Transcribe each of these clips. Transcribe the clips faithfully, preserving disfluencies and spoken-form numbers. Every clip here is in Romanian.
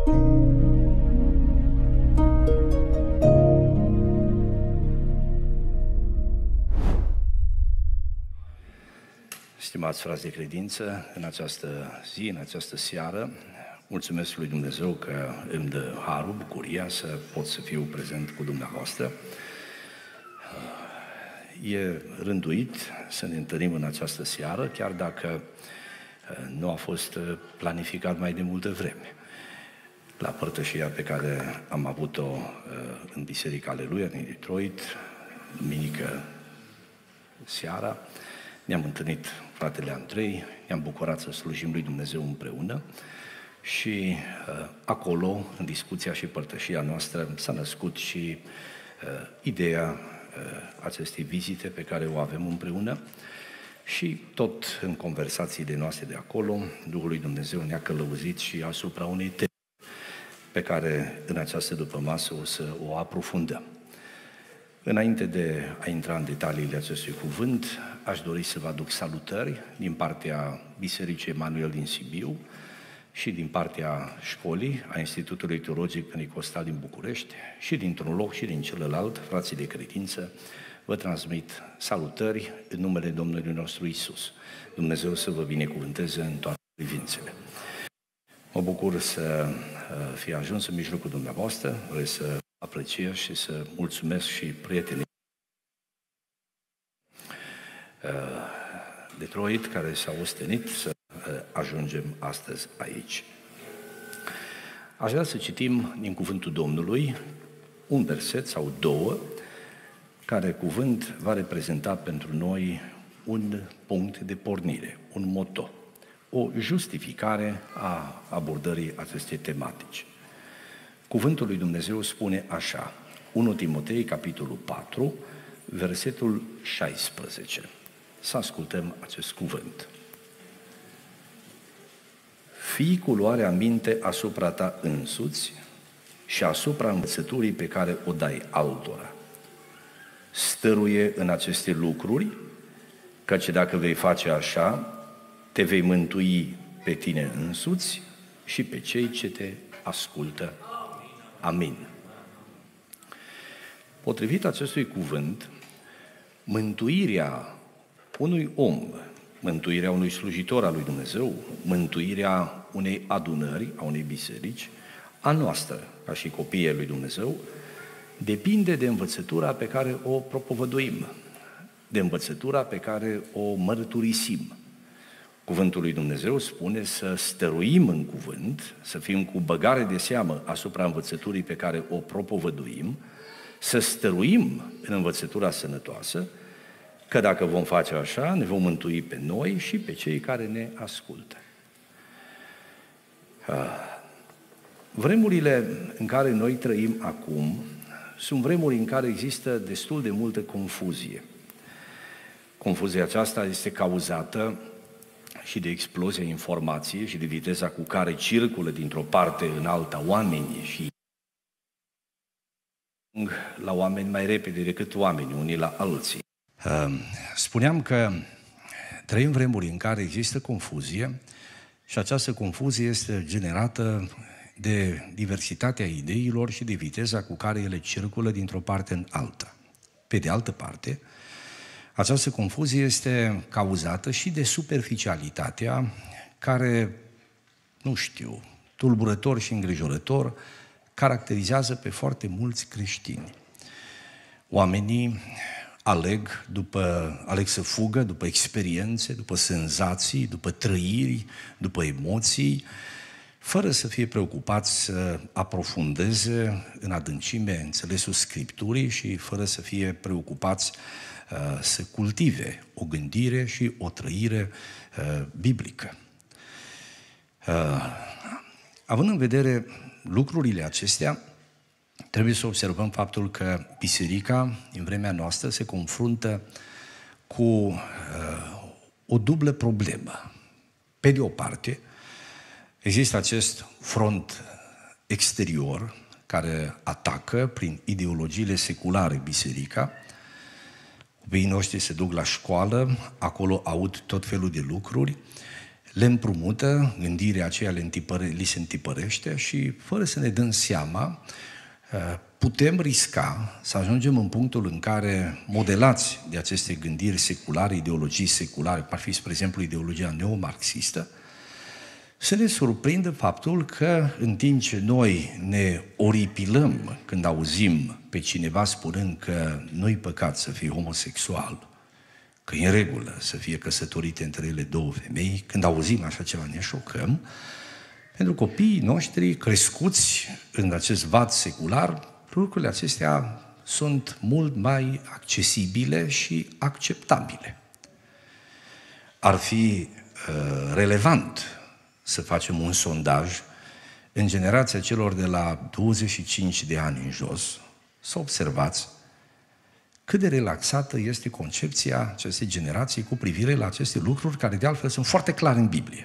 Stimați frați de credință, în această zi, în această seară, mulțumesc lui Dumnezeu că îmi dă harul, bucuria să pot să fiu prezent cu dumneavoastră. E rânduit să ne întâlnim în această seară, chiar dacă nu a fost planificat mai de multă vreme. La părtășia pe care am avut-o în Biserica Aleluia din Detroit, duminică seara, ne-am întâlnit fratele Andrei, ne-am bucurat să slujim lui Dumnezeu împreună și uh, acolo, în discuția și părtășia noastră, s-a născut și uh, ideea uh, acestei vizite pe care o avem împreună și tot în conversațiile noastre de acolo, Duhul lui Dumnezeu ne-a călăuzit și asupra unei teme pe care în această dupămasă o să o aprofundăm. Înainte de a intra în detaliile acestui cuvânt, aș dori să vă aduc salutări din partea Bisericii Emanuel din Sibiu și din partea școlii, a Institutului Teologic Pentecostal din București și dintr-un loc și din celălalt, frații de credință, vă transmit salutări în numele Domnului nostru Iisus. Dumnezeu să vă binecuvânteze în toate privințele. Mă bucur să fie ajuns în mijlocul dumneavoastră, vreau să apreciez și să mulțumesc și prietenii Detroit care s-au ostenit să ajungem astăzi aici. Aș vrea să citim din cuvântul Domnului un verset sau două, care cuvânt va reprezenta pentru noi un punct de pornire, un moto, o justificare a abordării acestei tematici. Cuvântul lui Dumnezeu spune așa, unu Timotei, capitolul patru, versetul șaisprezece. Să ascultăm acest cuvânt. Fii cu luarea minte asupra ta însuți și asupra învățăturii pe care o dai altora. Stăruie în aceste lucruri, căci dacă vei face așa, te vei mântui pe tine însuți și pe cei ce te ascultă. Amin. Potrivit acestui cuvânt, mântuirea unui om, mântuirea unui slujitor al lui Dumnezeu, mântuirea unei adunări, a unei biserici, a noastră, ca și copiii lui Dumnezeu, depinde de învățătura pe care o propovăduim, de învățătura pe care o mărturisim. Cuvântul lui Dumnezeu spune să stăruim în cuvânt, să fim cu băgare de seamă asupra învățăturii pe care o propovăduim, să stăruim în învățătura sănătoasă, că dacă vom face așa, ne vom mântui pe noi și pe cei care ne ascultă. Vremurile în care noi trăim acum sunt vremuri în care există destul de multă confuzie. Confuzia aceasta este cauzată și de explozia informației și de viteza cu care circulă dintr-o parte în alta oamenii și la oameni mai repede decât oamenii, unii la alții. Spuneam că trăim vremuri în care există confuzie și această confuzie este generată de diversitatea ideilor și de viteza cu care ele circulă dintr-o parte în alta. Pe de altă parte, această confuzie este cauzată și de superficialitatea care, nu știu, tulburător și îngrijorător, caracterizează pe foarte mulți creștini. Oamenii aleg, după, aleg să fugă după experiențe, după senzații, după trăiri, după emoții, fără să fie preocupați să aprofundeze în adâncime înțelesul Scripturii și fără să fie preocupați uh, să cultive o gândire și o trăire uh, biblică. Uh, având în vedere lucrurile acestea, trebuie să observăm faptul că biserica, în vremea noastră, se confruntă cu uh, o dublă problemă. Pe de o parte, există acest front exterior care atacă prin ideologiile seculare biserica. Copiii noștri se duc la școală, acolo aud tot felul de lucruri, le împrumută, gândirea aceea le întipăre, li se întipărește și, fără să ne dăm seama, putem risca să ajungem în punctul în care, modelați de aceste gândiri seculare, ideologii seculare, cum ar fi, spre exemplu, ideologia neomarxistă, să ne surprindă faptul că, în timp ce noi ne oripilăm când auzim pe cineva spunând că nu-i păcat să fii homosexual, că e în regulă să fie căsătorite între ele două femei, când auzim așa ceva ne șocăm, pentru copiii noștri crescuți în acest vat secular, lucrurile acestea sunt mult mai accesibile și acceptabile. Ar fi uh, relevant să facem un sondaj în generația celor de la douăzeci și cinci de ani în jos, să observați cât de relaxată este concepția acestei generații cu privire la aceste lucruri care de altfel sunt foarte clare în Biblie.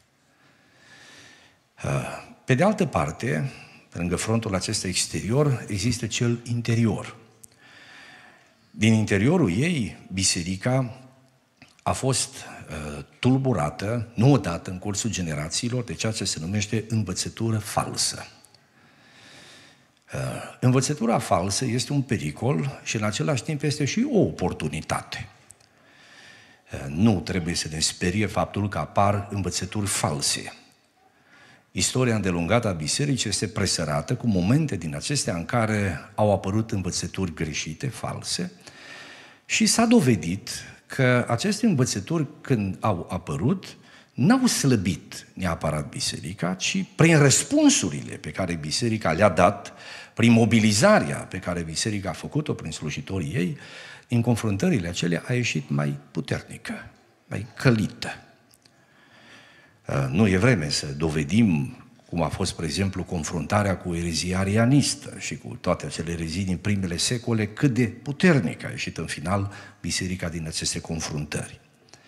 Pe de altă parte, lângă frontul acesta exterior, există cel interior. Din interiorul ei, biserica a fost uh, tulburată, nu odată, în cursul generațiilor, de ceea ce se numește învățătură falsă. Uh, învățătura falsă este un pericol și în același timp este și o oportunitate. Uh, nu trebuie să ne sperie faptul că apar învățături false. Istoria îndelungată a bisericii este presărată cu momente din acestea în care au apărut învățături greșite, false, și s-a dovedit că aceste învățături, când au apărut, n-au slăbit neapărat biserica, ci prin răspunsurile pe care biserica le-a dat, prin mobilizarea pe care biserica a făcut-o prin slujitorii ei, în confruntările acelea a ieșit mai puternică, mai călită. Nu e vreme să dovedim cum a fost, spre exemplu, confruntarea cu erezia arianistă și cu toate acele erezii din primele secole, cât de puternic a ieșit în final biserica din aceste confruntări.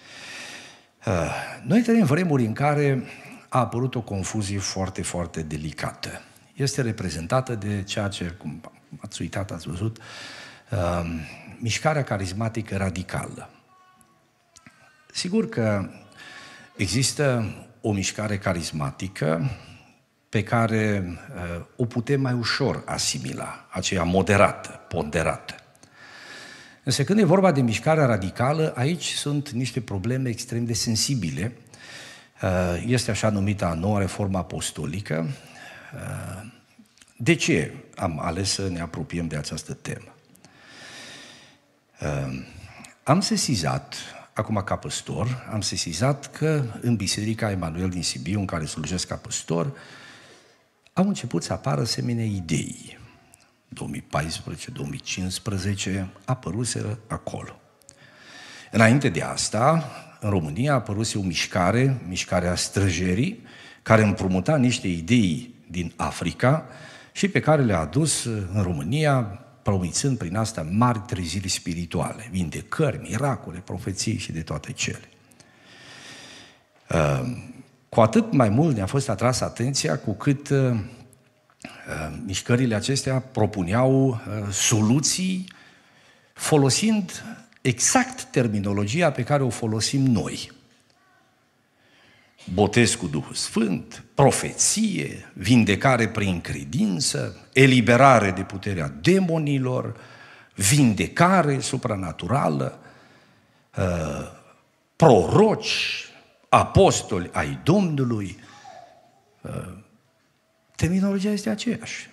Noi trăim vremuri în care a apărut o confuzie foarte, foarte delicată. Este reprezentată de ceea ce, cum ați uitat, ați văzut, mișcarea carismatică radicală. Sigur că există o mișcare carismatică pe care uh, o putem mai ușor asimila, aceea moderată, ponderată. Însă când e vorba de mișcarea radicală, aici sunt niște probleme extrem de sensibile. Uh, este așa numită a noua reformă apostolică. Uh, de ce am ales să ne apropiem de această temă? Uh, am sesizat, acum ca păstor, am sesizat că în Biserica Emanuel din Sibiu, în care slujesc ca păstor, au început să apară asemenea idei. două mii paisprezece două mii cincisprezece apăruseră acolo. Înainte de asta, în România a apăruse o mișcare, mișcarea străjerii, care împrumuta niște idei din Africa și pe care le-a adus în România, promițând prin asta mari treziri spirituale, vindecări, miracole, profeții și de toate cele. Cu atât mai mult ne-a fost atras atenția cu cât uh, mișcările acestea propuneau uh, soluții folosind exact terminologia pe care o folosim noi. Botez cu Duhul Sfânt, profeție, vindecare prin credință, eliberare de puterea demonilor, vindecare supranaturală, uh, proroci, apostoli ai Domnului. Terminologia este aceeași.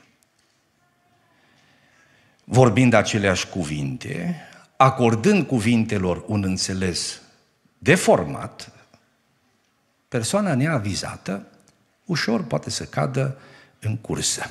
Vorbind aceleași cuvinte, acordând cuvintelor un înțeles deformat, persoana neavizată ușor poate să cadă în cursă.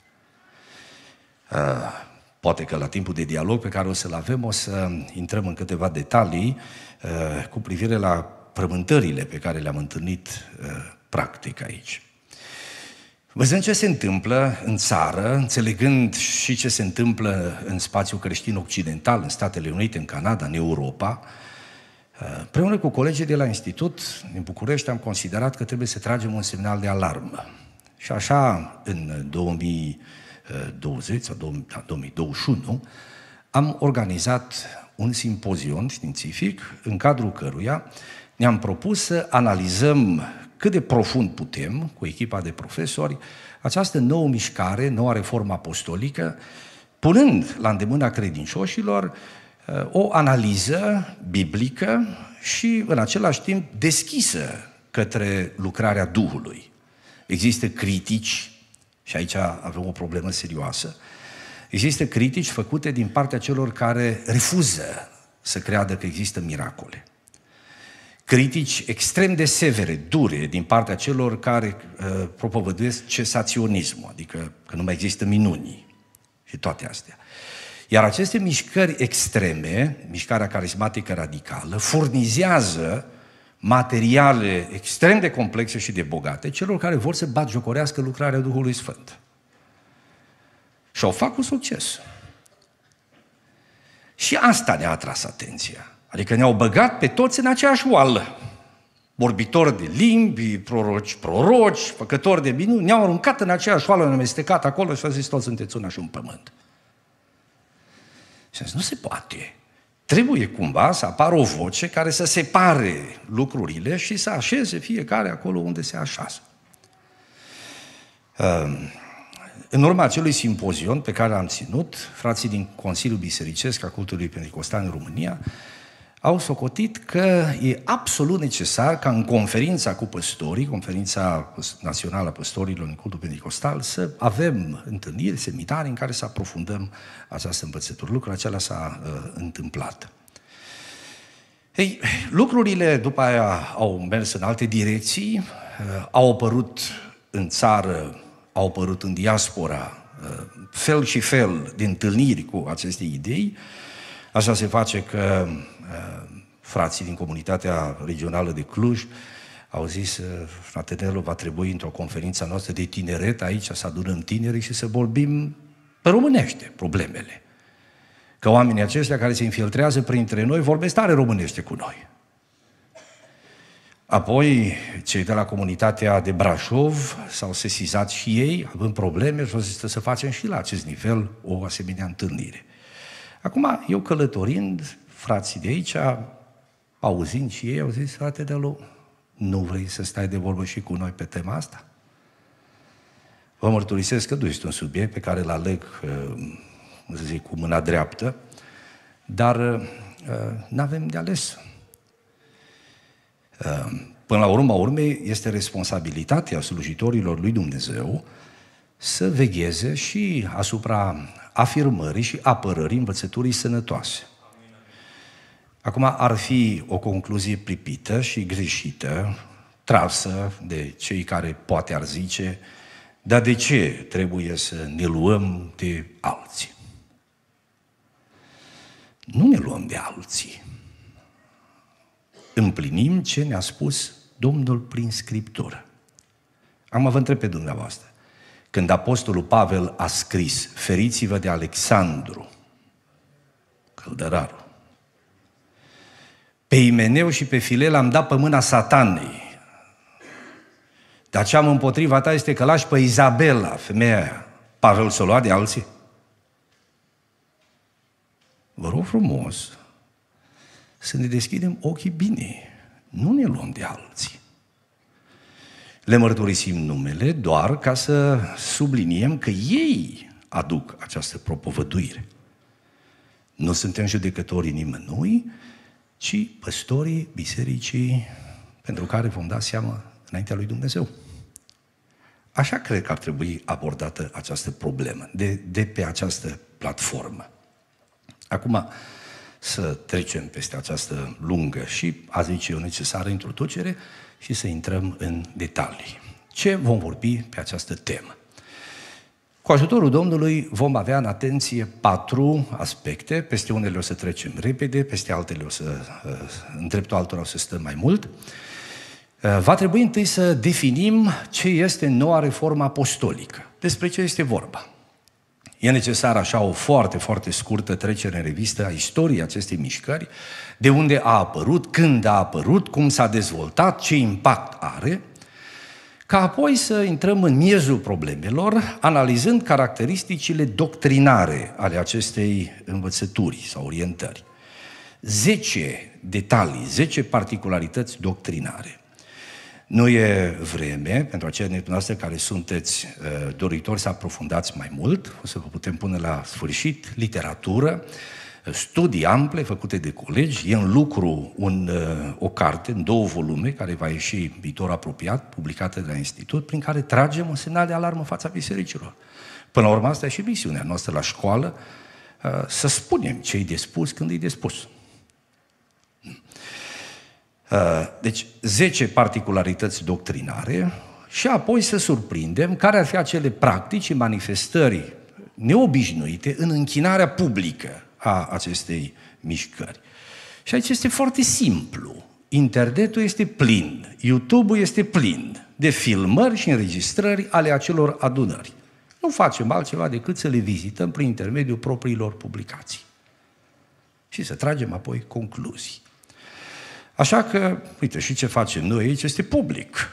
Poate că la timpul de dialog pe care o să-l avem o să intrăm în câteva detalii cu privire la frământările pe care le-am întâlnit uh, practic aici. Văzând ce se întâmplă în țară, înțelegând și ce se întâmplă în spațiul creștin occidental, în Statele Unite, în Canada, în Europa, uh, împreună cu colegii de la Institut din București am considerat că trebuie să tragem un semnal de alarmă. Și așa, în două mii douăzeci sau două mii douăzeci și unu, am organizat un simpozion științific în cadrul căruia ne-am propus să analizăm cât de profund putem, cu echipa de profesori, această nouă mișcare, noua reformă apostolică, punând la îndemâna credincioșilor o analiză biblică și, în același timp, deschisă către lucrarea Duhului. Există critici, și aici avem o problemă serioasă, există critici făcute din partea celor care refuză să creadă că există miracole. Critici extrem de severe, dure, din partea celor care uh, propovăduiesc cesaționismul, adică că nu mai există minuni și toate astea. Iar aceste mișcări extreme, mișcarea carismatică radicală, furnizează materiale extrem de complexe și de bogate celor care vor să batjocorească lucrarea Duhului Sfânt. Și o fac cu succes. Și asta ne-a atras atenția. Adică ne-au băgat pe toți în aceeași oală. Vorbitori de limbi, proroci, proroci, făcători de minuni, ne-au aruncat în aceeași oală, ne-au amestecat acolo și au zis, toți sunteți una și un pământ. Și am zis, nu se poate. Trebuie cumva să apară o voce care să separe lucrurile și să așeze fiecare acolo unde se așează. În urma acelui simpozion pe care l-am ținut, frații din Consiliul Bisericesc al Cultului Pentecostal în România au socotit că e absolut necesar ca în conferința cu păstorii, conferința națională a păstorilor în Cultul Pentecostal, să avem întâlniri, seminarii în care să aprofundăm această învățătură. Lucrul acela s-a uh, întâmplat. Ei, lucrurile după aia au mers în alte direcții, uh, au apărut în țară, au apărut în diaspora, uh, fel și fel de întâlniri cu aceste idei. Așa se face că uh, frații din comunitatea regională de Cluj au zis, frate Nelu, va trebui într-o conferință noastră de tineret aici să adunăm tinerii și să vorbim pe românește problemele. Că oamenii aceștia care se infiltrează printre noi vorbesc tare românește cu noi. Apoi, cei de la comunitatea de Brașov s-au sesizat și ei, având probleme, și au zis să facem și la acest nivel o asemenea întâlnire. Acum, eu călătorind, frații de aici, auzind și ei, au zis, frate Nelu, nu vrei să stai de vorbă și cu noi pe tema asta? Vă mărturisesc că nu este un subiect pe care îl aleg, să zic, cu mâna dreaptă, dar nu avem de ales. Până la urma urmei, este responsabilitatea slujitorilor lui Dumnezeu să vegheze și asupra afirmării și apărării învățăturii sănătoase. Acum ar fi o concluzie pripită și greșită, trasă de cei care poate ar zice, dar de ce trebuie să ne luăm de alții? Nu ne luăm de alții. Împlinim ce ne-a spus Domnul prin Scriptură. Acum vă întreb pe dumneavoastră, când apostolul Pavel a scris, feriți-vă de Alexandru, căldărarul, pe Imeneu și pe Filel am dat pe mâna Satanei, dar ce am împotriva ta este că lași pe Izabela, femeia aia. Pavel s-o lua de alții? Vă rog frumos să ne deschidem ochii bine, nu ne luăm de alții. Le mărturisim numele doar ca să subliniem că ei aduc această propovăduire. Nu suntem judecătorii nimănui, ci păstorii bisericii pentru care vom da seama înaintea lui Dumnezeu. Așa cred că ar trebui abordată această problemă, de, de pe această platformă. Acum, să trecem peste această lungă și, a zice eu, necesară introducere și să intrăm în detalii. Ce vom vorbi pe această temă? Cu ajutorul Domnului vom avea în atenție patru aspecte, peste unele o să trecem repede, peste altele o să, în dreptul altora o să stăm mai mult. Va trebui întâi să definim ce este noua reformă apostolică, despre ce este vorba. E necesar așa o foarte, foarte scurtă trecere în revistă a istoriei acestei mișcări, de unde a apărut, când a apărut, cum s-a dezvoltat, ce impact are, ca apoi să intrăm în miezul problemelor, analizând caracteristicile doctrinare ale acestei învățături sau orientări. Zece detalii, zece particularități doctrinare. Nu e vreme, pentru aceia dintre noastre care sunteți uh, doritori să aprofundați mai mult, o să vă putem pune la sfârșit literatură, studii ample făcute de colegi, e în lucru un, uh, o carte în două volume, care va ieși viitor apropiat, publicată de la Institut, prin care tragem un semnal de alarmă în fața bisericilor. Până la urmă, asta e și misiunea noastră la școală, uh, să spunem ce e de spus când e de spus. Deci, zece particularități doctrinare și apoi să surprindem care ar fi acele practici și manifestări neobișnuite în închinarea publică a acestei mișcări. Și aici este foarte simplu. Internetul este plin, YouTube-ul este plin de filmări și înregistrări ale acelor adunări. Nu facem altceva decât să le vizităm prin intermediul propriilor publicații și să tragem apoi concluzii. Așa că, uite, și ce facem noi aici este public.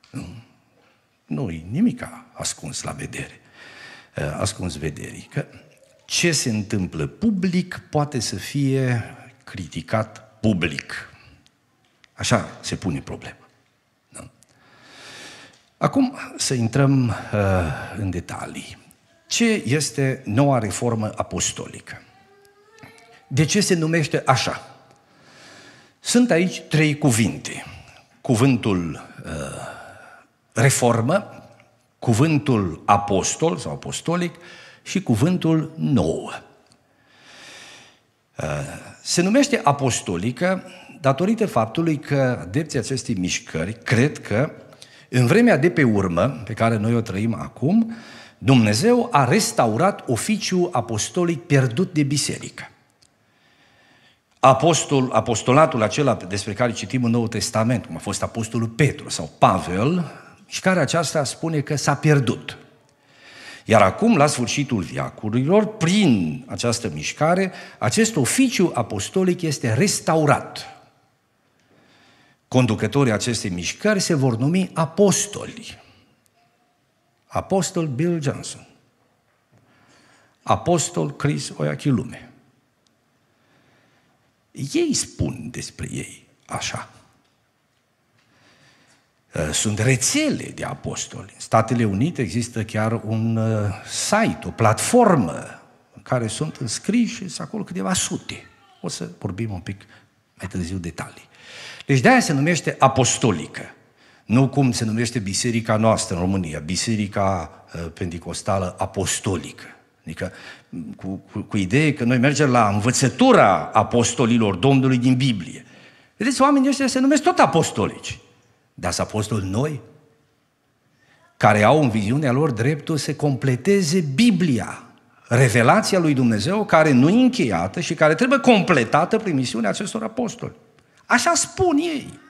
Nu e nimic ascuns la vedere, ascuns vederii. Că ce se întâmplă public poate să fie criticat public. Așa se pune problema. Da? Acum să intrăm uh, în detalii. Ce este noua reformă apostolică? De ce se numește așa? Sunt aici trei cuvinte. Cuvântul uh, reformă, cuvântul apostol sau apostolic și cuvântul nouă. Uh, se numește apostolică datorită faptului că adepții acestei mișcări cred că în vremea de pe urmă, pe care noi o trăim acum, Dumnezeu a restaurat oficiul apostolic pierdut de biserică. Apostol, apostolatul acela despre care citim în Noul Testament, cum a fost apostolul Petru sau Pavel, mișcarea aceasta spune că s-a pierdut. Iar acum, la sfârșitul veacurilor, prin această mișcare, acest oficiu apostolic este restaurat. Conducătorii acestei mișcări se vor numi apostoli. Apostol Bill Johnson, apostol Chris Oyakhilome. Ei spun despre ei așa. Sunt rețele de apostoli. În Statele Unite există chiar un site, o platformă în care sunt înscriși și sunt acolo câteva sute. O să vorbim un pic mai târziu detalii. Deci de-aia se numește apostolică. Nu cum se numește biserica noastră în România, biserica penticostală apostolică. Adică cu, cu, cu idee că noi mergem la învățătura apostolilor Domnului din Biblie. Vedeți, oamenii ăștia se numesc tot apostolici. Dar sunt apostoli noi, care au în viziunea lor dreptul să completeze Biblia, revelația lui Dumnezeu, care nu e încheiată și care trebuie completată prin misiunea acestor apostoli. Așa spun ei.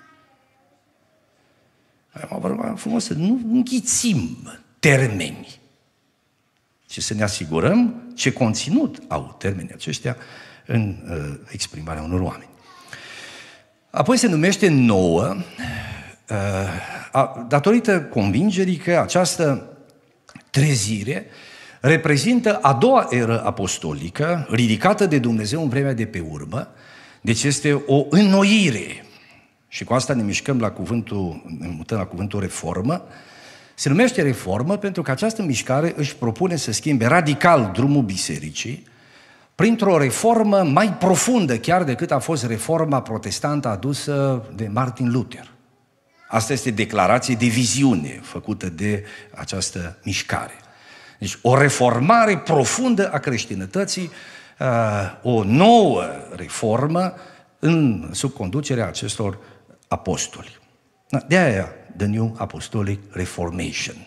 Am frumos să nu înghițim termeni, și să ne asigurăm ce conținut au termenii aceștia în uh, exprimarea unor oameni. Apoi se numește nouă, uh, datorită convingerii că această trezire reprezintă a doua eră apostolică, ridicată de Dumnezeu în vremea de pe urmă, deci este o înnoire. Și cu asta ne mișcăm la cuvântul, ne mutăm la cuvântul reformă. Se numește reformă pentru că această mișcare își propune să schimbe radical drumul bisericii printr-o reformă mai profundă chiar decât a fost reforma protestantă adusă de Martin Luther. Asta este declarație de viziune făcută de această mișcare. Deci o reformare profundă a creștinătății, o nouă reformă în sub conducerea acestor apostoli. De aia The New Apostolic Reformation.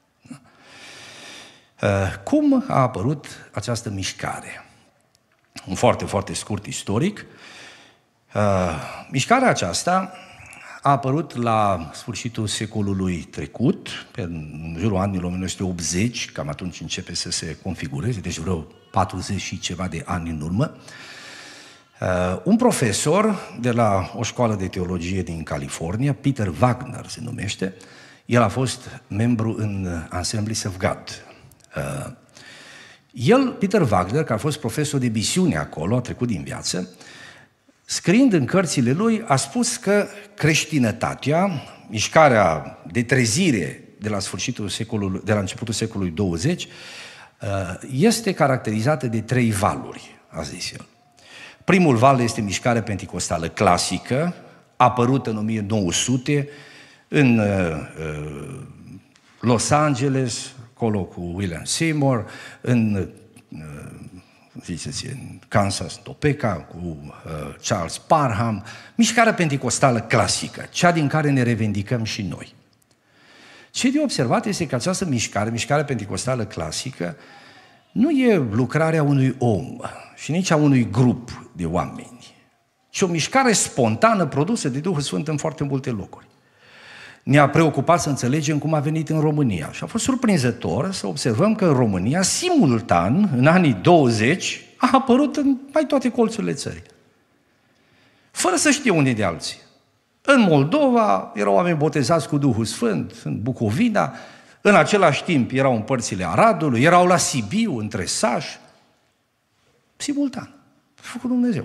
Cum a apărut această mișcare? Un foarte, foarte scurt istoric. Mișcarea aceasta a apărut la sfârșitul secolului trecut, în jurul anilor o mie nouă sute optzeci, cam atunci începe să se configureze, deci vreo patruzeci și ceva de ani în urmă. Uh, un profesor de la o școală de teologie din California, Peter Wagner se numește, el a fost membru în Assemblies of God. Uh, el, Peter Wagner, care a fost profesor de misiune acolo, a trecut din viață, scriind în cărțile lui, a spus că creștinătatea, mișcarea de trezire de la sfârșitul secolului, de la începutul secolului douăzeci, este caracterizată de trei valuri, a zis el. Primul val este mișcarea penticostală clasică, apărută în o mie nouă sute în uh, Los Angeles, acolo cu William Seymour, în, uh, ziceți, în Kansas, Topeka, cu uh, Charles Parham, mișcarea penticostală clasică, cea din care ne revendicăm și noi. Ce de observat este că această mișcare, mișcarea penticostală clasică, nu e lucrarea unui om și nici a unui grup de oameni, ci o mișcare spontană produsă de Duhul Sfânt în foarte multe locuri. Ne-a preocupat să înțelegem cum a venit în România și a fost surprinzător să observăm că în România, simultan, în anii douăzeci, a apărut în mai toate colțurile țării, fără să știe unii de alții. În Moldova erau oameni botezați cu Duhul Sfânt, în Bucovina, în același timp erau în părțile Aradului, erau la Sibiu, între Saș, simultan. A făcut Dumnezeu.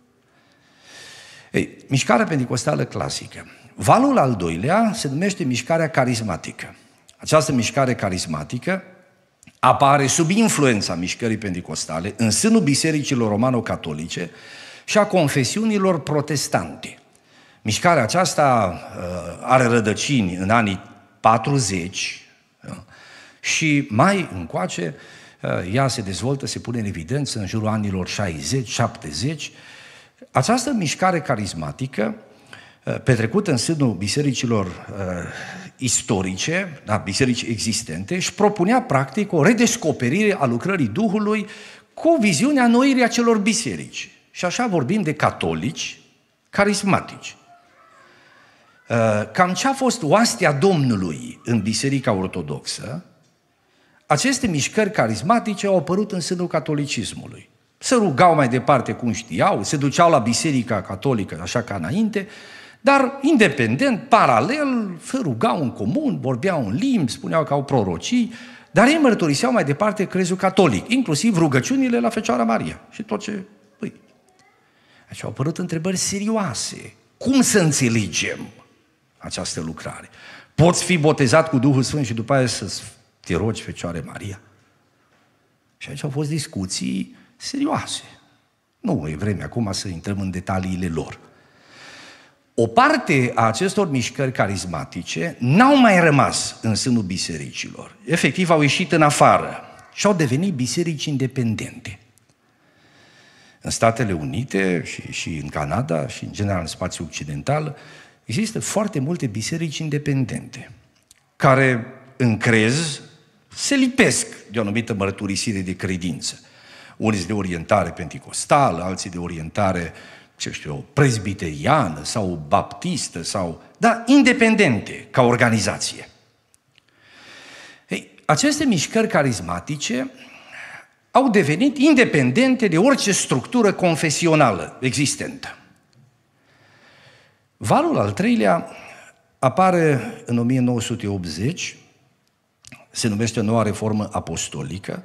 Ei, mișcarea penticostală clasică. Valul al doilea se numește mișcarea carismatică. Această mișcare carismatică apare sub influența mișcării penticostale în sânul bisericilor romano-catolice și a confesiunilor protestante. Mișcarea aceasta uh, are rădăcini în anii patruzeci uh, și mai încoace uh, ea se dezvoltă, se pune în evidență în jurul anilor șaizeci șaptezeci. Această mișcare carismatică, uh, petrecută în sânul bisericilor uh, istorice, da, biserici existente, își propunea practic o redescoperire a lucrării Duhului cu viziunea înnoirii acelor biserici. Și așa vorbim de catolici carismatici. Cam ce a fost oastea Domnului în Biserica Ortodoxă, aceste mișcări carismatice au apărut în sânul catolicismului. Se rugau mai departe cum știau, se duceau la Biserica Catolică, așa ca înainte, dar independent, paralel, se rugau în comun, vorbeau în limbi, spuneau că au prorocii, dar ei mărturiseau mai departe crezul catolic, inclusiv rugăciunile la Fecioara Maria și tot ce... Păi, aici au apărut întrebări serioase. Cum să înțelegem această lucrare? Poți fi botezat cu Duhul Sfânt și după aia să te rogi Fecioare Maria? Și aici au fost discuții serioase. Nu e vreme acum să intrăm în detaliile lor. O parte a acestor mișcări carismatice n-au mai rămas în sânul bisericilor. Efectiv au ieșit în afară și au devenit biserici independente. În Statele Unite și, și în Canada și în general în spațiul occidental există foarte multe biserici independente care în crez se lipesc de o anumită mărturisire de credință. Unii de orientare penticostală, alții de orientare, ce știu eu, prezbiteriană sau baptistă, sau, da, independente ca organizație. Ei, aceste mișcări carismatice au devenit independente de orice structură confesională existentă. Valul al treilea apare în o mie nouă sute optzeci, se numește Noua Reformă Apostolică.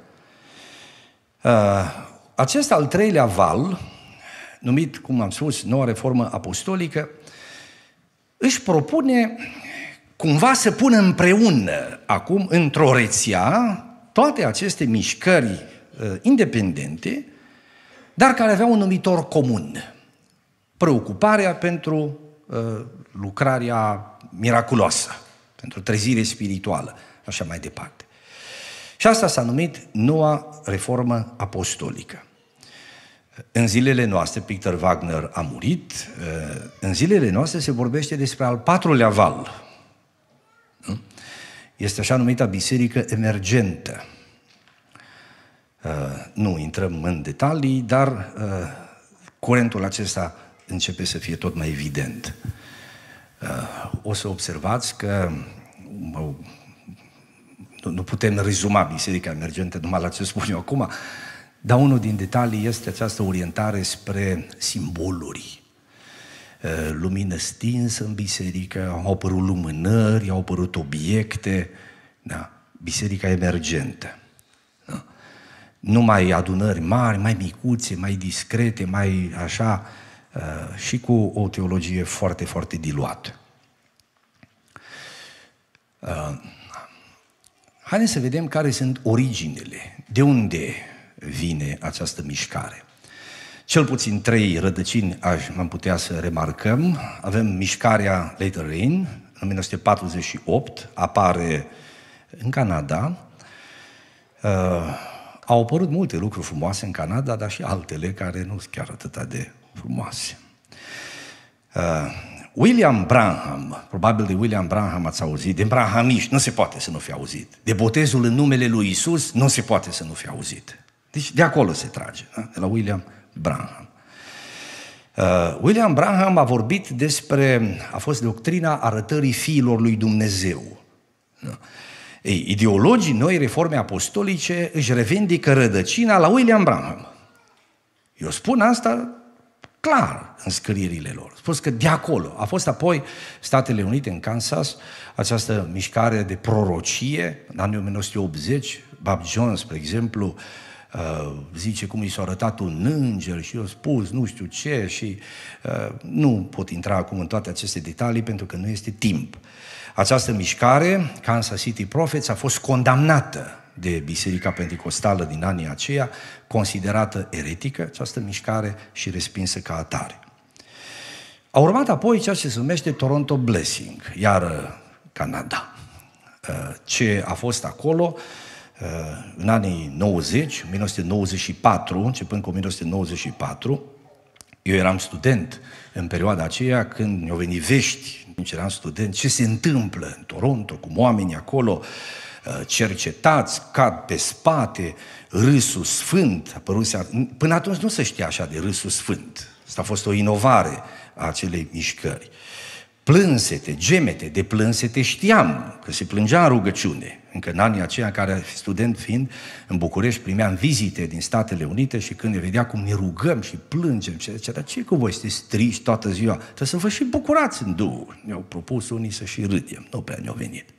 Acest al treilea val, numit, cum am spus, Noua Reformă Apostolică, își propune cumva să pună împreună acum într-o rețea toate aceste mișcări independente, dar care aveau un numitor comun: preocuparea pentru uh, lucrarea miraculoasă, pentru trezire spirituală, așa mai departe. Și asta s-a numit Noua Reformă Apostolică. În zilele noastre, Peter Wagner a murit, uh, în zilele noastre se vorbește despre al patrulea val. Nu? Este așa numita biserică emergentă. Uh, nu intrăm în detalii, dar uh, curentul acesta începe să fie tot mai evident. Uh, o să observați că uh, nu, nu putem rezuma biserica emergentă numai la ce spun eu acum, dar unul din detalii este această orientare spre simboluri. Uh, lumină stinsă în biserică, au apărut lumânări, au apărut obiecte, da? Biserica emergentă. Nu mai adunări mari, mai micuțe, mai discrete, mai așa, și cu o teologie foarte, foarte diluată. Haideți să vedem care sunt originele, de unde vine această mișcare. Cel puțin trei rădăcini am putea să remarcăm. Avem mișcarea Later Rain, în nouăsprezece patruzeci și opt, apare în Canada. Uh, au apărut multe lucruri frumoase în Canada, dar și altele care nu sunt chiar atât de frumoase. Uh, William Branham, probabil de William Branham ați auzit, de Branhamiști, nu se poate să nu fi auzit. De botezul în numele lui Isus, nu se poate să nu fi auzit. Deci de acolo se trage, da? De la William Branham. Uh, William Branham a vorbit despre, a fost doctrina arătării fiilor lui Dumnezeu. Da? Ei, ideologii noi reforme apostolice își revendică rădăcina la William Branham. Eu spun asta clar în scrierile lor. Spus că de acolo a fost apoi Statele Unite, în Kansas, această mișcare de prorocie, în anii nouăsprezece optzeci, Bob Jones, spre exemplu, Uh, zice cum i s-a arătat un înger și i-a spus nu știu ce și uh, nu pot intra acum în toate aceste detalii pentru că nu este timp. Această mișcare, Kansas City Prophets, a fost condamnată de Biserica Pentecostală din anii aceia, considerată eretică această mișcare și respinsă ca atare. A urmat apoi ceea ce se numește Toronto Blessing, iar Canada. Uh, ce a fost acolo în anii nouăzeci, nouăsprezece nouăzeci și patru, începând cu nouăsprezece nouăzeci și patru, eu eram student în perioada aceea când mi-au venit vești, nici eram student, ce se întâmplă în Toronto, cum oamenii acolo cercetați, cad pe spate, râsul sfânt, apăruse, până atunci nu se știa așa de râsul sfânt. Asta a fost o inovare a acelei mișcări. Plânsete, gemete, de plânsete știam că se plângea în rugăciune. Încă în anii aceia în care, student fiind, în București primeam vizite din Statele Unite și când ne vedea cum ne rugăm și plângem și zicea, dar ce cu voi, sunteți triști toată ziua? Trebuie să vă și bucurați în Duhul. Ne-au propus unii să și râdem, nu prea ne-au venit.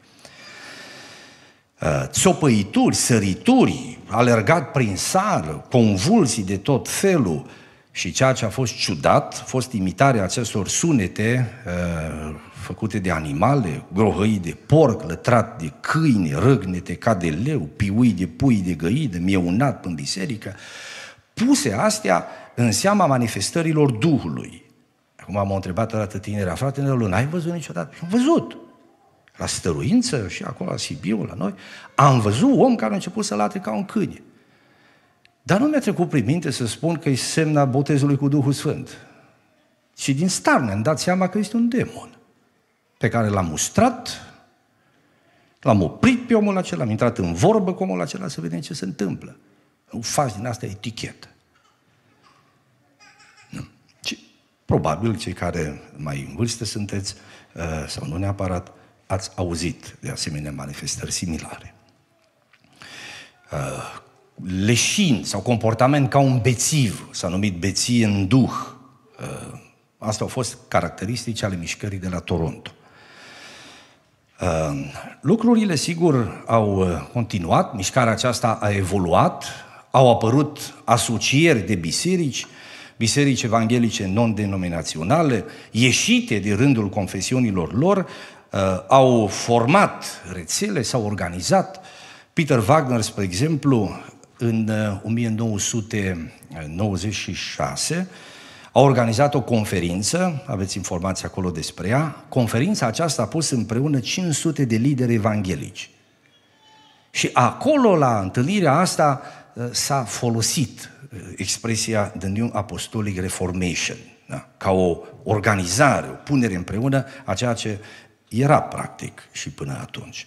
Țopăituri, sărituri, alergat prin sară, convulsii de tot felul. Și ceea ce a fost ciudat, a fost imitarea acestor sunete uh, făcute de animale, grohăii de porc, lătrat de câini, răgnete ca de leu, piui de pui de găină, mieunat în biserică, puse astea în seama manifestărilor Duhului. Acum m-am întrebat odată tinerea, frate, n-ai văzut niciodată? Am văzut. La Stăruință și acolo la Sibiu, la noi, am văzut om care a început să late ca un câine. Dar nu mi-a trecut prin minte să spun că e semna botezului cu Duhul Sfânt. Și din start ne-am dat seama că este un demon pe care l-am mustrat, l-am oprit pe omul acela, am intrat în vorbă cu omul acela să vedem ce se întâmplă. Nu faci din asta etichetă. Nu. Și probabil cei care mai în vârstă sunteți, sau nu neapărat, ați auzit de asemenea manifestări similare. Leșin sau comportament ca un bețiv, s-a numit beție în duh. Astea au fost caracteristici ale mișcării de la Toronto. Lucrurile, sigur, au continuat, mișcarea aceasta a evoluat, au apărut asocieri de biserici, biserici evanghelice non-denominaționale, ieșite de rândul confesiunilor lor, au format rețele, s-au organizat. Peter Wagner, spre exemplu, în o mie nouă sute nouăzeci și șase, a organizat o conferință, aveți informații acolo despre ea. Conferința aceasta a pus împreună cinci sute de lideri evanghelici. Și acolo, la întâlnirea asta, s-a folosit expresia The New Apostolic Reformation, da? Ca o organizare, o punere împreună a ceea ce era practic și până atunci.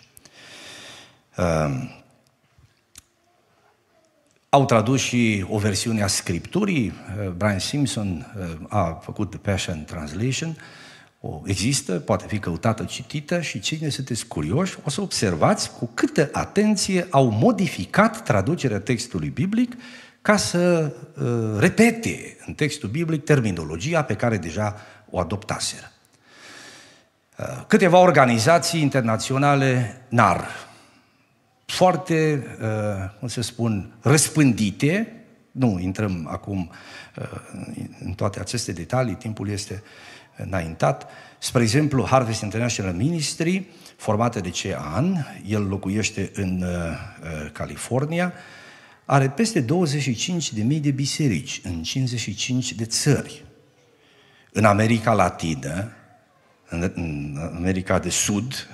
Au tradus și o versiune a Scripturii, Brian Simpson a făcut The Passion Translation, o, există, poate fi căutată, citită și cine sunteți curioși, o să observați cu câtă atenție au modificat traducerea textului biblic ca să uh, repete în textul biblic terminologia pe care deja o adoptaseră. Uh, câteva organizații internaționale N A R, foarte, uh, cum să spun, răspândite Nu intrăm acum în toate aceste detalii, timpul este înaintat. Spre exemplu, Harvest International Ministry, formată de Cean, el locuiește în California, are peste douăzeci și cinci de mii de biserici în cincizeci și cinci de țări. În America Latină, în America de Sud,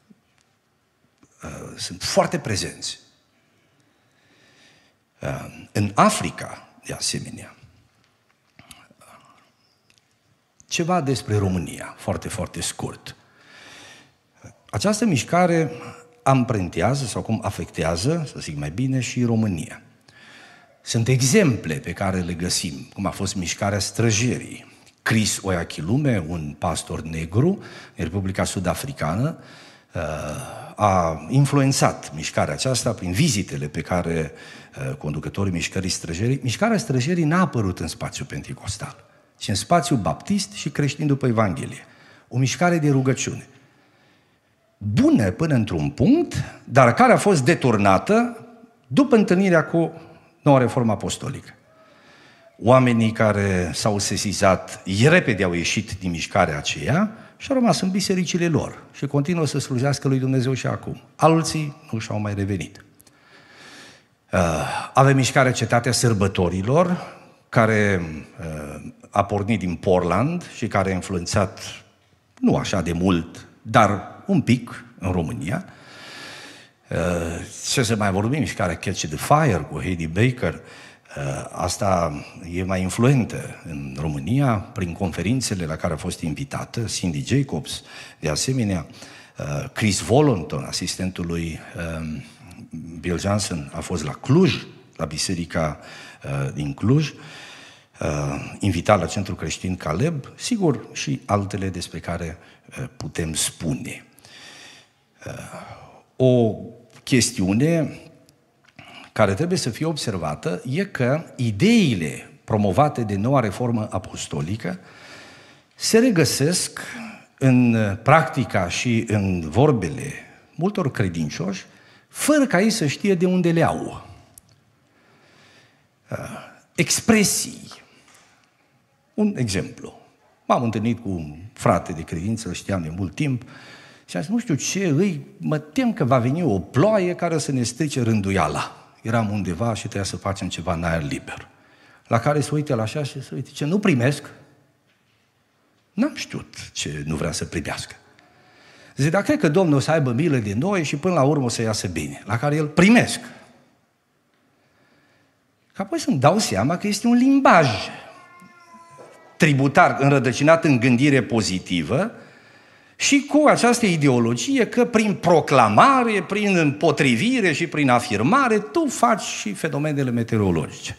sunt foarte prezenți. În Africa, de asemenea. Ceva despre România, foarte, foarte scurt. Această mișcare amprentează, sau cum afectează, să zic mai bine, și România. Sunt exemple pe care le găsim, cum a fost mișcarea Străjerii. Chris Oyakhilome, un pastor negru în Republica Sud-Africană, a influențat mișcarea aceasta prin vizitele pe care conducătorii mișcării Străjerii. Mișcarea Străjerii n-a apărut în spațiu penticostal, ci în spațiu baptist și creștin după Evanghelie. O mișcare de rugăciune. Bună până într-un punct, dar care a fost deturnată după întâlnirea cu noua reformă apostolică. Oamenii care s-au sesizat repede au ieșit din mișcarea aceea și au rămas în bisericile lor și continuă să slujească lui Dumnezeu și acum. Alții nu și-au mai revenit. Avem mișcarea Cetatea Sărbătorilor, care a pornit din Portland și care a influențat nu așa de mult, dar un pic în România. Ce să mai vorbim, mișcarea Catch the Fire cu Heidi Baker, asta e mai influentă în România prin conferințele la care a fost invitată, Cindy Jacobs, de asemenea, Chris Volanton, asistentul lui Bill Johnson, a fost la Cluj, la biserica din Cluj, invitat la Centrul Creștin Caleb, sigur, și altele despre care putem spune. O chestiune care trebuie să fie observată e că ideile promovate de noua reformă apostolică se regăsesc în practica și în vorbele multor credincioși, fără ca ei să știe de unde le au. Expresii. Un exemplu. M-am întâlnit cu un frate de credință, îl știam de mult timp, și am zis, nu știu ce, îi, mă tem că va veni o ploaie care să ne strice rânduiala. Eram undeva și trebuia să facem ceva în aer liber. La care se uită la așa și se uită, ce, nu primesc? N-am știut ce nu vrea să primească. Zice, dar cred că Domnul o să aibă milă de noi și până la urmă o să iasă bine. La care el, primesc. Că apoi să-mi dau seama că este un limbaj tributar înrădăcinat în gândire pozitivă și cu această ideologie că prin proclamare, prin împotrivire și prin afirmare, tu faci și fenomenele meteorologice.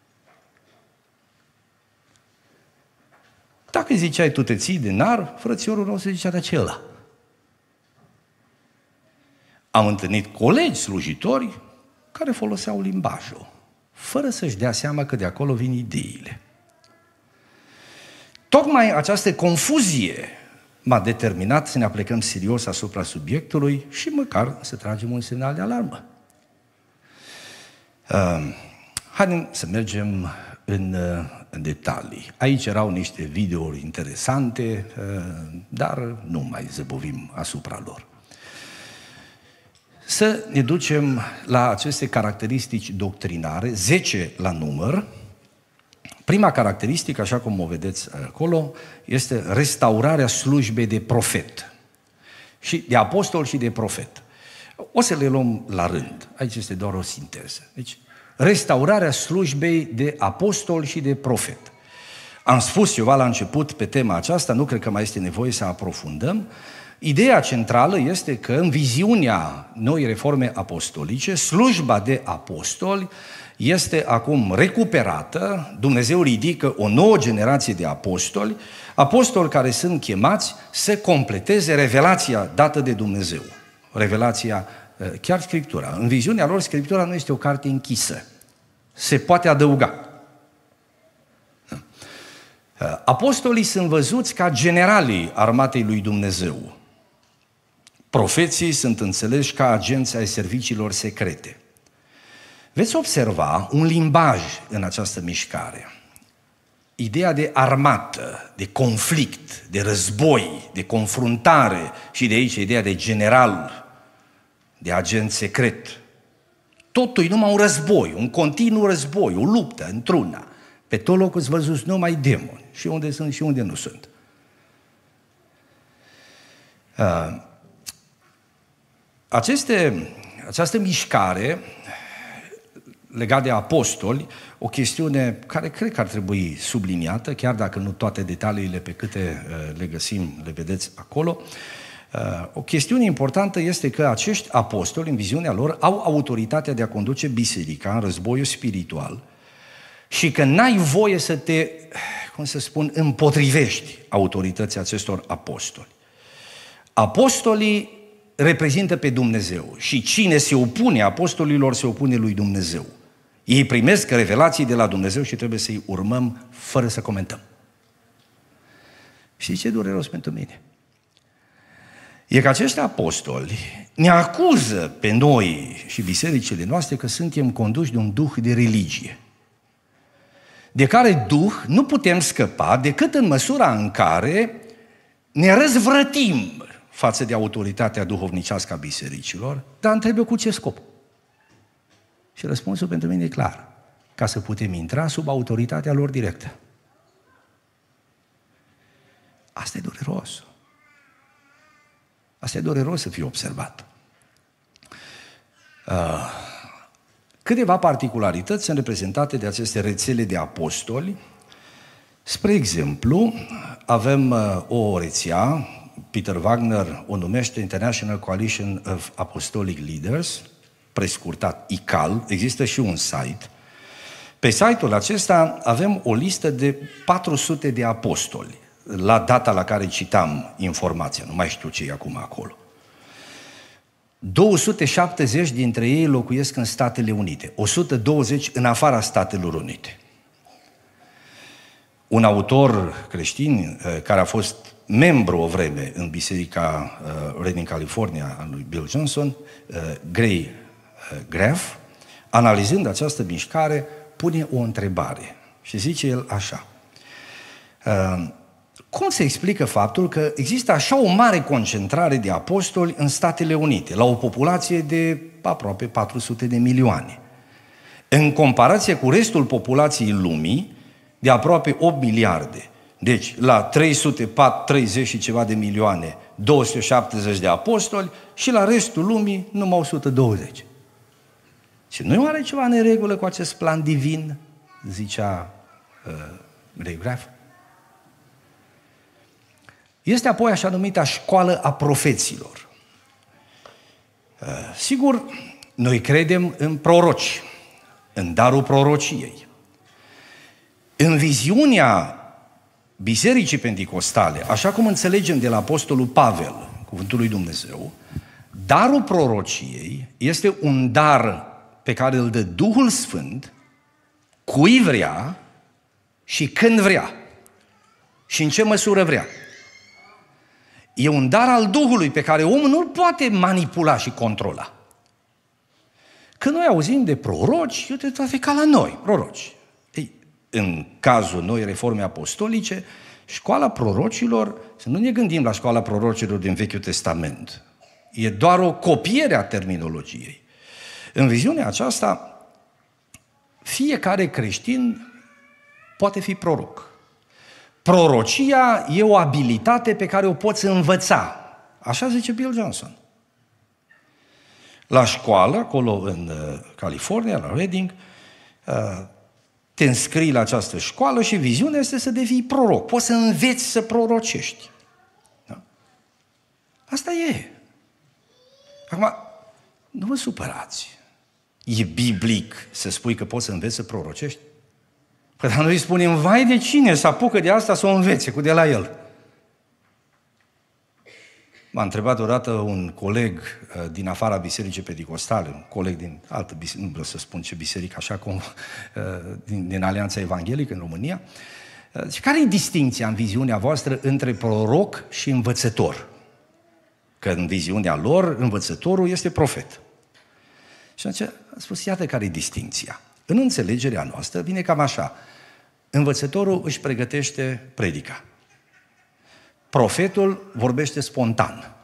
Dacă ziceai tu te ții de nar, frățiorul nostru zicea de acela. Am întâlnit colegi slujitori care foloseau limbajul, fără să-și dea seama că de acolo vin ideile. Tocmai această confuzie m-a determinat să ne aplicăm serios asupra subiectului și măcar să tragem un semnal de alarmă. Uh, haideți să mergem în, în detalii. Aici erau niște videouri interesante, uh, dar nu mai zăbovim asupra lor. Să ne ducem la aceste caracteristici doctrinare, zece la număr. Prima caracteristică, așa cum o vedeți acolo, este restaurarea slujbei de profet. Și de apostol și de profet. O să le luăm la rând. Aici este doar o sinteză. Deci, restaurarea slujbei de apostol și de profet. Am spus ceva la început pe tema aceasta, nu cred că mai este nevoie să aprofundăm. Ideea centrală este că în viziunea noii reforme apostolice, slujba de apostoli este acum recuperată, Dumnezeu ridică o nouă generație de apostoli, apostoli care sunt chemați să completeze revelația dată de Dumnezeu. Revelația, chiar Scriptura. În viziunea lor, Scriptura nu este o carte închisă. Se poate adăuga. Apostolii sunt văzuți ca generalii armatei lui Dumnezeu. Profeții sunt înțeleși ca agenți ai serviciilor secrete. veți observa un limbaj în această mișcare. Ideea de armată, de conflict, de război, de confruntare și de aici ideea de general, de agent secret. Totul e numai un război, un continuu război, o luptă într-una. Pe tot locul îți văzuți numai demoni, și unde sunt și unde nu sunt. Uh, aceste, această mișcare legat de apostoli, o chestiune care cred că ar trebui subliniată, chiar dacă nu toate detaliile pe câte uh, le găsim, le vedeți acolo. Uh, o chestiune importantă este că acești apostoli, în viziunea lor, au autoritatea de a conduce biserica în războiul spiritual și că n-ai voie să te, cum să spun, împotrivești autorității acestor apostoli. Apostolii reprezintă pe Dumnezeu și cine se opune apostolilor se opune lui Dumnezeu. Ei primesc revelații de la Dumnezeu și trebuie să-i urmăm fără să comentăm. Și ce dureros pentru mine? E că acești apostoli ne acuză pe noi și bisericile noastre că suntem conduși de un duh de religie, de care duh nu putem scăpa decât în măsura în care ne răzvrătim față de autoritatea duhovnicească a bisericilor, dar întrebe cu ce scop? Și răspunsul pentru mine e clar, ca să putem intra sub autoritatea lor directă. Asta e dureros. Asta e dureros să fie observat. Uh, câteva particularități sunt reprezentate de aceste rețele de apostoli. Spre exemplu, avem uh, o rețea, Peter Wagner o numește International Coalition of Apostolic Leaders, prescurtat I C A L, există și un site. Pe site-ul acesta avem o listă de patru sute de apostoli, la data la care citam informația, nu mai știu ce e acum acolo. două sute șaptezeci dintre ei locuiesc în Statele Unite, o sută douăzeci în afara Statelor Unite. Un autor creștin care a fost membru o vreme în biserica uh, Redding, California, a lui Bill Johnson, uh, Gray uh, Graff, analizând această mișcare, pune o întrebare și zice el așa. Uh, cum se explică faptul că există așa o mare concentrare de apostoli în Statele Unite, la o populație de aproape patru sute de milioane, în comparație cu restul populației lumii, de aproape opt miliarde. Deci, la trei sute treizeci și ceva de milioane, două sute șaptezeci de apostoli și la restul lumii numai o sută douăzeci. Și nu are ceva în regulă cu acest plan divin, zicea uh, Ray Graff. Este apoi așa numita școală a profeților. Uh, sigur, noi credem în proroci, în darul prorociei. În viziunea Bisericii Penticostale, așa cum înțelegem de la Apostolul Pavel, cuvântul lui Dumnezeu, darul prorociei este un dar pe care îl dă Duhul Sfânt cui vrea și când vrea și în ce măsură vrea. E un dar al Duhului pe care omul nu-l poate manipula și controla. Când noi auzim de proroci, uite, toate ca la noi, proroci. Ei, în cazul noi reforme apostolice, școala prorocilor, să nu ne gândim la școala prorocilor din Vechiul Testament. E doar o copiere a terminologiei. În viziunea aceasta, fiecare creștin poate fi proroc. Prorocia e o abilitate pe care o poți învăța. Așa zice Bill Johnson. La școală, acolo în California, la Redding, te înscrii la această școală și viziunea este să devii proroc. Poți să înveți să prorocești. Da? Asta e. Acum, nu vă supărați. E biblic să spui că poți să înveți să prorocești? Că dar noi spunem, vai de cine să apucă de asta să o învețe, cu de la el. M-a întrebat odată un coleg uh, din afara Bisericii Penticostale, un coleg din altă biserică, nu vreau să spun ce biserică, așa cum uh, din, din Alianța Evanghelică în România. Uh, care e distinția în viziunea voastră între proroc și învățător? Că în viziunea lor, învățătorul este profet. Și atunci a spus, iată care e distinția. În înțelegerea noastră vine cam așa. Învățătorul își pregătește predica. Profetul vorbește spontan.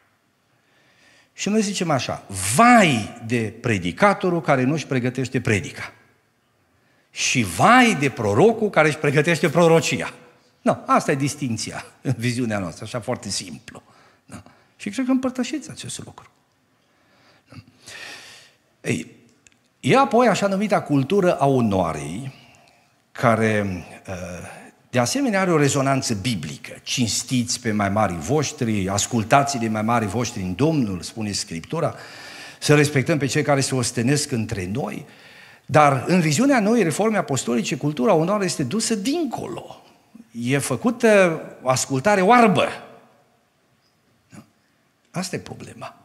Și noi zicem așa, vai de predicatorul care nu își pregătește predica. Și vai de prorocul care își pregătește prorocia. Nu, asta e distinția în viziunea noastră, așa foarte simplu. Da. Și cred că împărtășiți acest lucru. Da. Ei, e apoi așa numita cultură a onoarei, care de asemenea are o rezonanță biblică. Cinstiți pe mai mari voștri, ascultați de mai mari voștri în Domnul, spune Scriptura, să respectăm pe cei care se ostenesc între noi. Dar în viziunea noii reforme apostolice, cultura onoarei este dusă dincolo. E făcută ascultare oarbă. Asta e problema.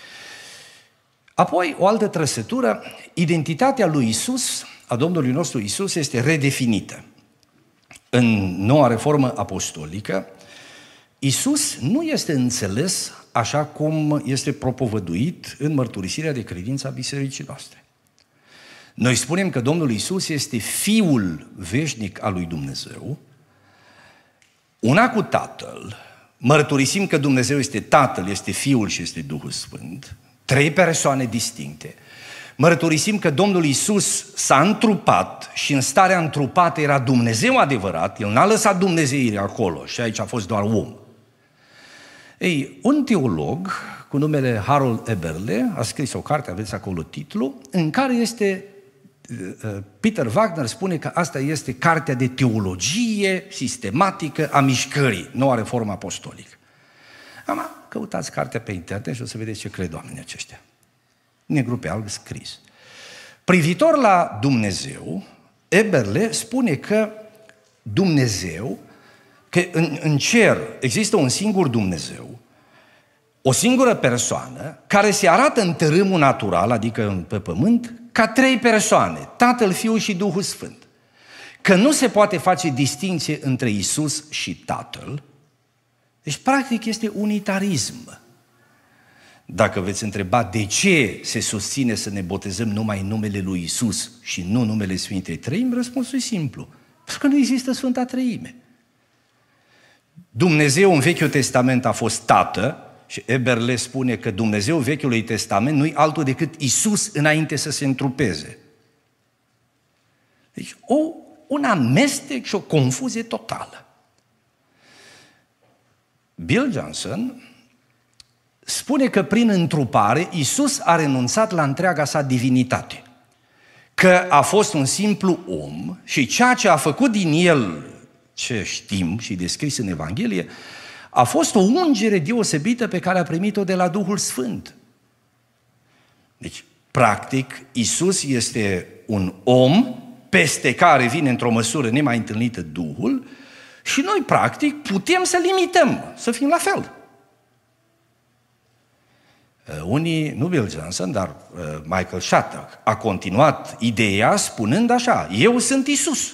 Apoi, o altă trăsătură, identitatea lui Isus, a Domnului nostru Isus, este redefinită. În noua reformă apostolică, Isus nu este înțeles așa cum este propovăduit în mărturisirea de credință a bisericii noastre. Noi spunem că Domnul Isus este Fiul veșnic al lui Dumnezeu, una cu Tatăl, mărturisim că Dumnezeu este Tatăl, este Fiul și este Duhul Sfânt, trei persoane distincte. Mărturisim că Domnul Iisus s-a întrupat și în starea întrupată era Dumnezeu adevărat, El n-a lăsat dumnezeirea acolo și aici a fost doar om. Ei, un teolog cu numele Harold Eberle a scris o carte, aveți acolo titlul, în care este, Peter Wagner spune că asta este cartea de teologie sistematică a mișcării, noua reformă apostolică. Acum, căutați cartea pe internet și o să vedeți ce cred oamenii aceștia. Negru pe alb scris. Privitor la Dumnezeu, Eberle spune că Dumnezeu, că în, în cer există un singur Dumnezeu, o singură persoană, care se arată în tărâmul natural, adică pe pământ, ca trei persoane, Tatăl, Fiul și Duhul Sfânt. Că nu se poate face distinție între Isus și Tatăl, deci practic este unitarism. Dacă veți întreba de ce se susține să ne botezăm numai în numele lui Isus și nu numele Sfintei Treimi, răspunsul e simplu. Pentru că nu există Sfânta Treime. Dumnezeu în Vechiul Testament a fost Tată și Eberle spune că Dumnezeu Vechiului Testament nu-i altul decât Isus înainte să se întrupeze. Deci o, un amestec și o confuzie totală. Bill Johnson spune că prin întrupare Iisus a renunțat la întreaga sa divinitate, că a fost un simplu om și ceea ce a făcut din el, ce știm și descris în Evanghelie, a fost o ungere deosebită pe care a primit-o de la Duhul Sfânt. Deci, practic, Iisus este un om peste care vine într-o măsură nemai întâlnită Duhul și noi, practic, putem să limităm, să fim la fel. Unii, nu Bill Johnson, dar Michael Shattuck, a continuat ideea spunând așa: eu sunt Isus.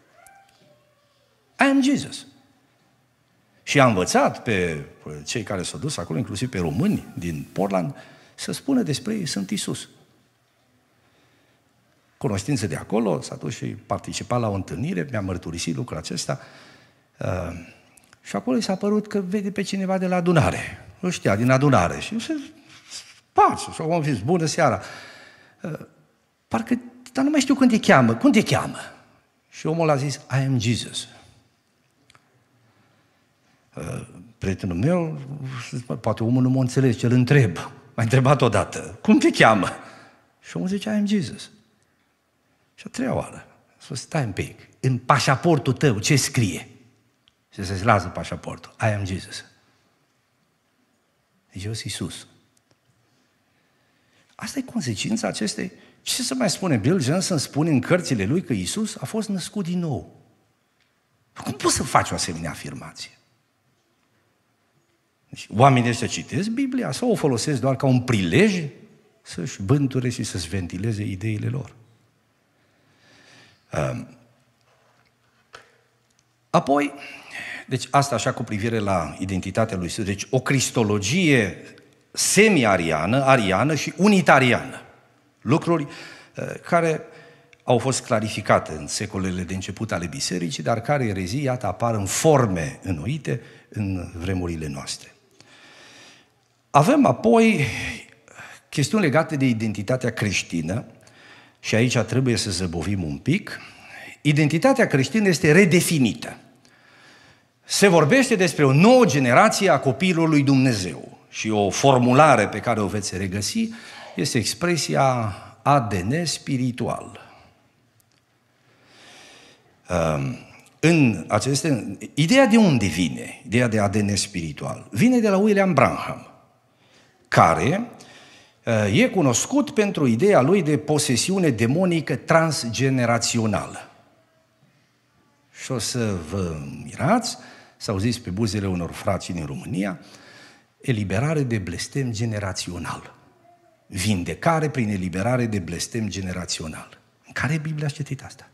I am Jesus. Și a învățat pe cei care s-au dus acolo, inclusiv pe români din Portland, să spună despre ei, sunt Isus. Cunoștință de acolo, s-a dus și participa la o întâlnire, mi-a mărturisit lucrul acesta. Și acolo i s-a părut că vede pe cineva de la adunare. Nu știa, din adunare. Și se pace, și au zis, bună seara. Parcă, dar nu mai știu cum te cheamă. Cum te cheamă? Și omul a zis, I am Jesus. Prietenul meu, poate omul nu mă înțelege, ce îl întreb. M-a întrebat odată, cum te cheamă? Și omul zice, I am Jesus. Și a treia oară, a spus, stai un pic, în pașaportul tău ce scrie? Și se lasă pașaportul, I am Jesus. Deci eu sunt Iisus. Asta e consecința acestei. Ce să mai spune? Bill Johnson spune în cărțile lui că Iisus a fost născut din nou. Cum poți să faci o asemenea afirmație? Deci, oamenii ăștia citesc Biblia sau o folosesc doar ca un prilej să-și bânture și să-și ventileze ideile lor? Apoi, deci asta așa cu privire la identitatea lui Iisus, deci o cristologie semi-ariană, ariană și unitariană. Lucruri care au fost clarificate în secolele de început ale bisericii, dar care erezii, iată, apar în forme înnoite în vremurile noastre. Avem apoi chestiuni legate de identitatea creștină și aici trebuie să zăbovim un pic. Identitatea creștină este redefinită. Se vorbește despre o nouă generație a copiilor lui Dumnezeu și o formulare pe care o veți regăsi este expresia A D N spiritual. În aceste, ideea de unde vine? Ideea de A D N spiritual. Vine de la William Branham, care e cunoscut pentru ideea lui de posesiune demonică transgenerațională. Și o să vă mirați, să auziți pe buzele unor frați din România, eliberare de blestem generațional. Vindecare prin eliberare de blestem generațional. În care Biblia a citit asta?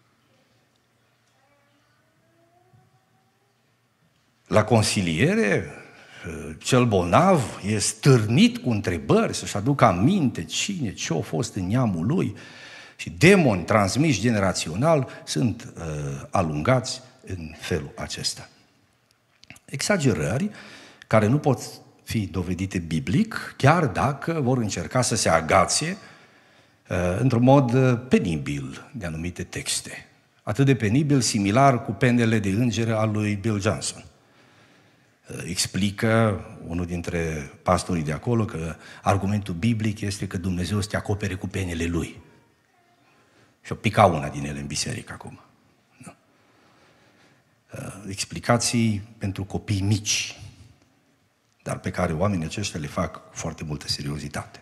La consiliere, cel bolnav e stârnit cu întrebări, să-și aducă aminte cine, ce a fost în neamul lui, și demoni transmiși generațional sunt uh, alungați în felul acesta. Exagerări care nu pot fi dovedite biblic, chiar dacă vor încerca să se agațe uh, într-un mod uh, penibil de anumite texte. Atât de penibil, similar cu penele de îngere al lui Bill Johnson. Uh, explică unul dintre pastorii de acolo că argumentul biblic este că Dumnezeu să te acopere cu penele lui. Și-o pica una din ele în biserică acum. Nu. Uh, explicații pentru copii mici, dar pe care oamenii aceștia le fac cu foarte multă seriozitate.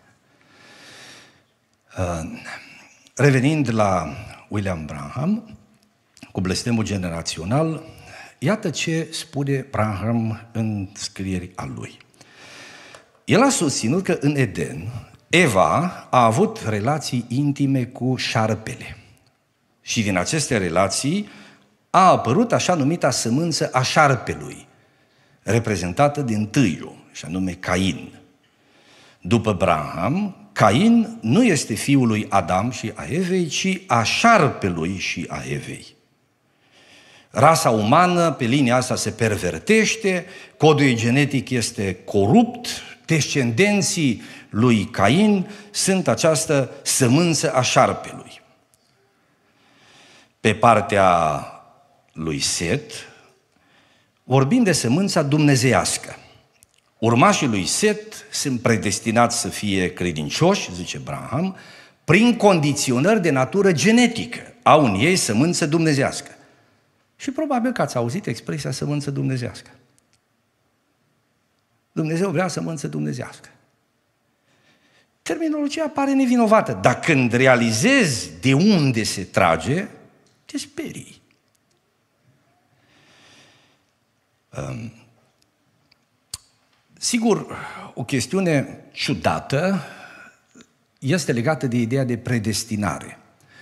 Uh, revenind la William Branham, cu blestemul generațional, iată ce spune Branham în scrieri al lui. El a susținut că în Eden, Eva a avut relații intime cu șarpele. Și din aceste relații a apărut așa numita sămânță a șarpelui, reprezentată din tâiul, și anume Cain. După Branham, Cain nu este fiul lui Adam și a Evei, ci a șarpelui și a Evei. Rasa umană pe linia asta se pervertește, codul genetic este corupt, descendenții lui Cain sunt această sămânță a șarpelui. Pe partea lui Set vorbim de sămânța dumnezeiască. Urmașii lui Set sunt predestinați să fie credincioși, zice Branham, prin condiționări de natură genetică. Au în ei sămânță dumnezeiască. Și probabil că ați auzit expresia sămânță dumnezeiască. Dumnezeu vrea sămânță dumnezeiască. Terminologia pare nevinovată, dar când realizezi de unde se trage, te sperii. Um, sigur, o chestiune ciudată este legată de ideea de predestinare.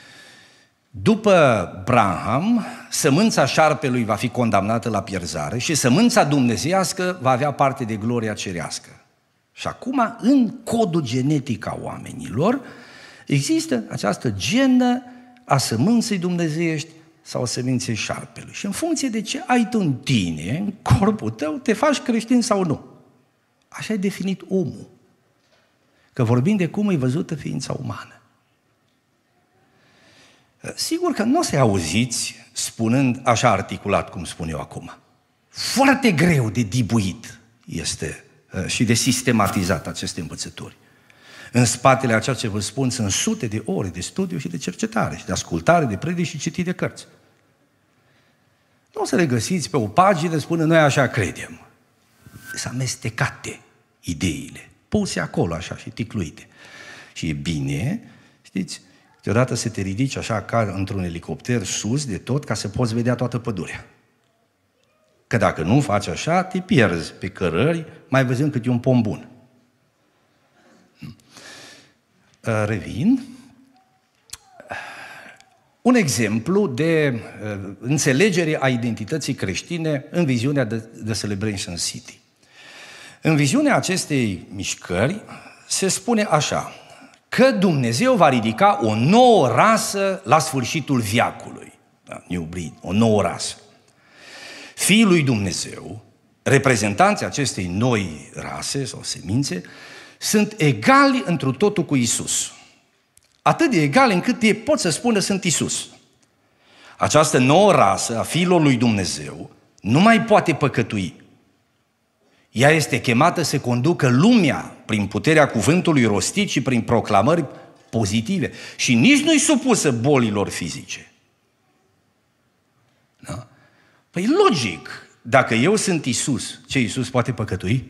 După Branham, sămânța șarpelui va fi condamnată la pierzare și sămânța dumnezeiască va avea parte de gloria cerească. Și acum, în codul genetic a oamenilor, există această genă a sămânței dumnezeiești sau a sămânței șarpelui. Și în funcție de ce ai tu în tine, în corpul tău, te faci creștin sau nu. Așa e definit omul. Că vorbim de cum e văzută ființa umană. Sigur că nu o să-i auziți spunând așa articulat, cum spun eu acum. Foarte greu de dibuit este și de sistematizat aceste învățături. În spatele a ceea ce vă spun sunt sute de ore de studiu și de cercetare și de ascultare, de predici și citire de cărți. Nu o să le găsiți pe o pagină, spune noi așa credem. Sunt amestecate ideile, puse acolo așa și ticluite. Și e bine, știți, câteodată să te ridici așa ca într-un elicopter sus de tot ca să poți vedea toată pădurea. Că dacă nu faci așa, te pierzi pe cărări, mai văzând cât e un pom bun. Revin. Un exemplu de înțelegere a identității creștine în viziunea de, de Celebration City. În viziunea acestei mișcări se spune așa, că Dumnezeu va ridica o nouă rasă la sfârșitul veacului. Da, new breed, o nouă rasă. Fiii lui Dumnezeu, reprezentanții acestei noi rase sau semințe, sunt egali întru totul cu Isus. Atât de egali încât ei pot să spună sunt Isus. Această nouă rasă a fiilor lui Dumnezeu nu mai poate păcătui. Ea este chemată să conducă lumea prin puterea cuvântului rostit și prin proclamări pozitive. Și nici nu-i supusă bolilor fizice. Da? Păi logic, dacă eu sunt Isus, ce Isus poate păcătui?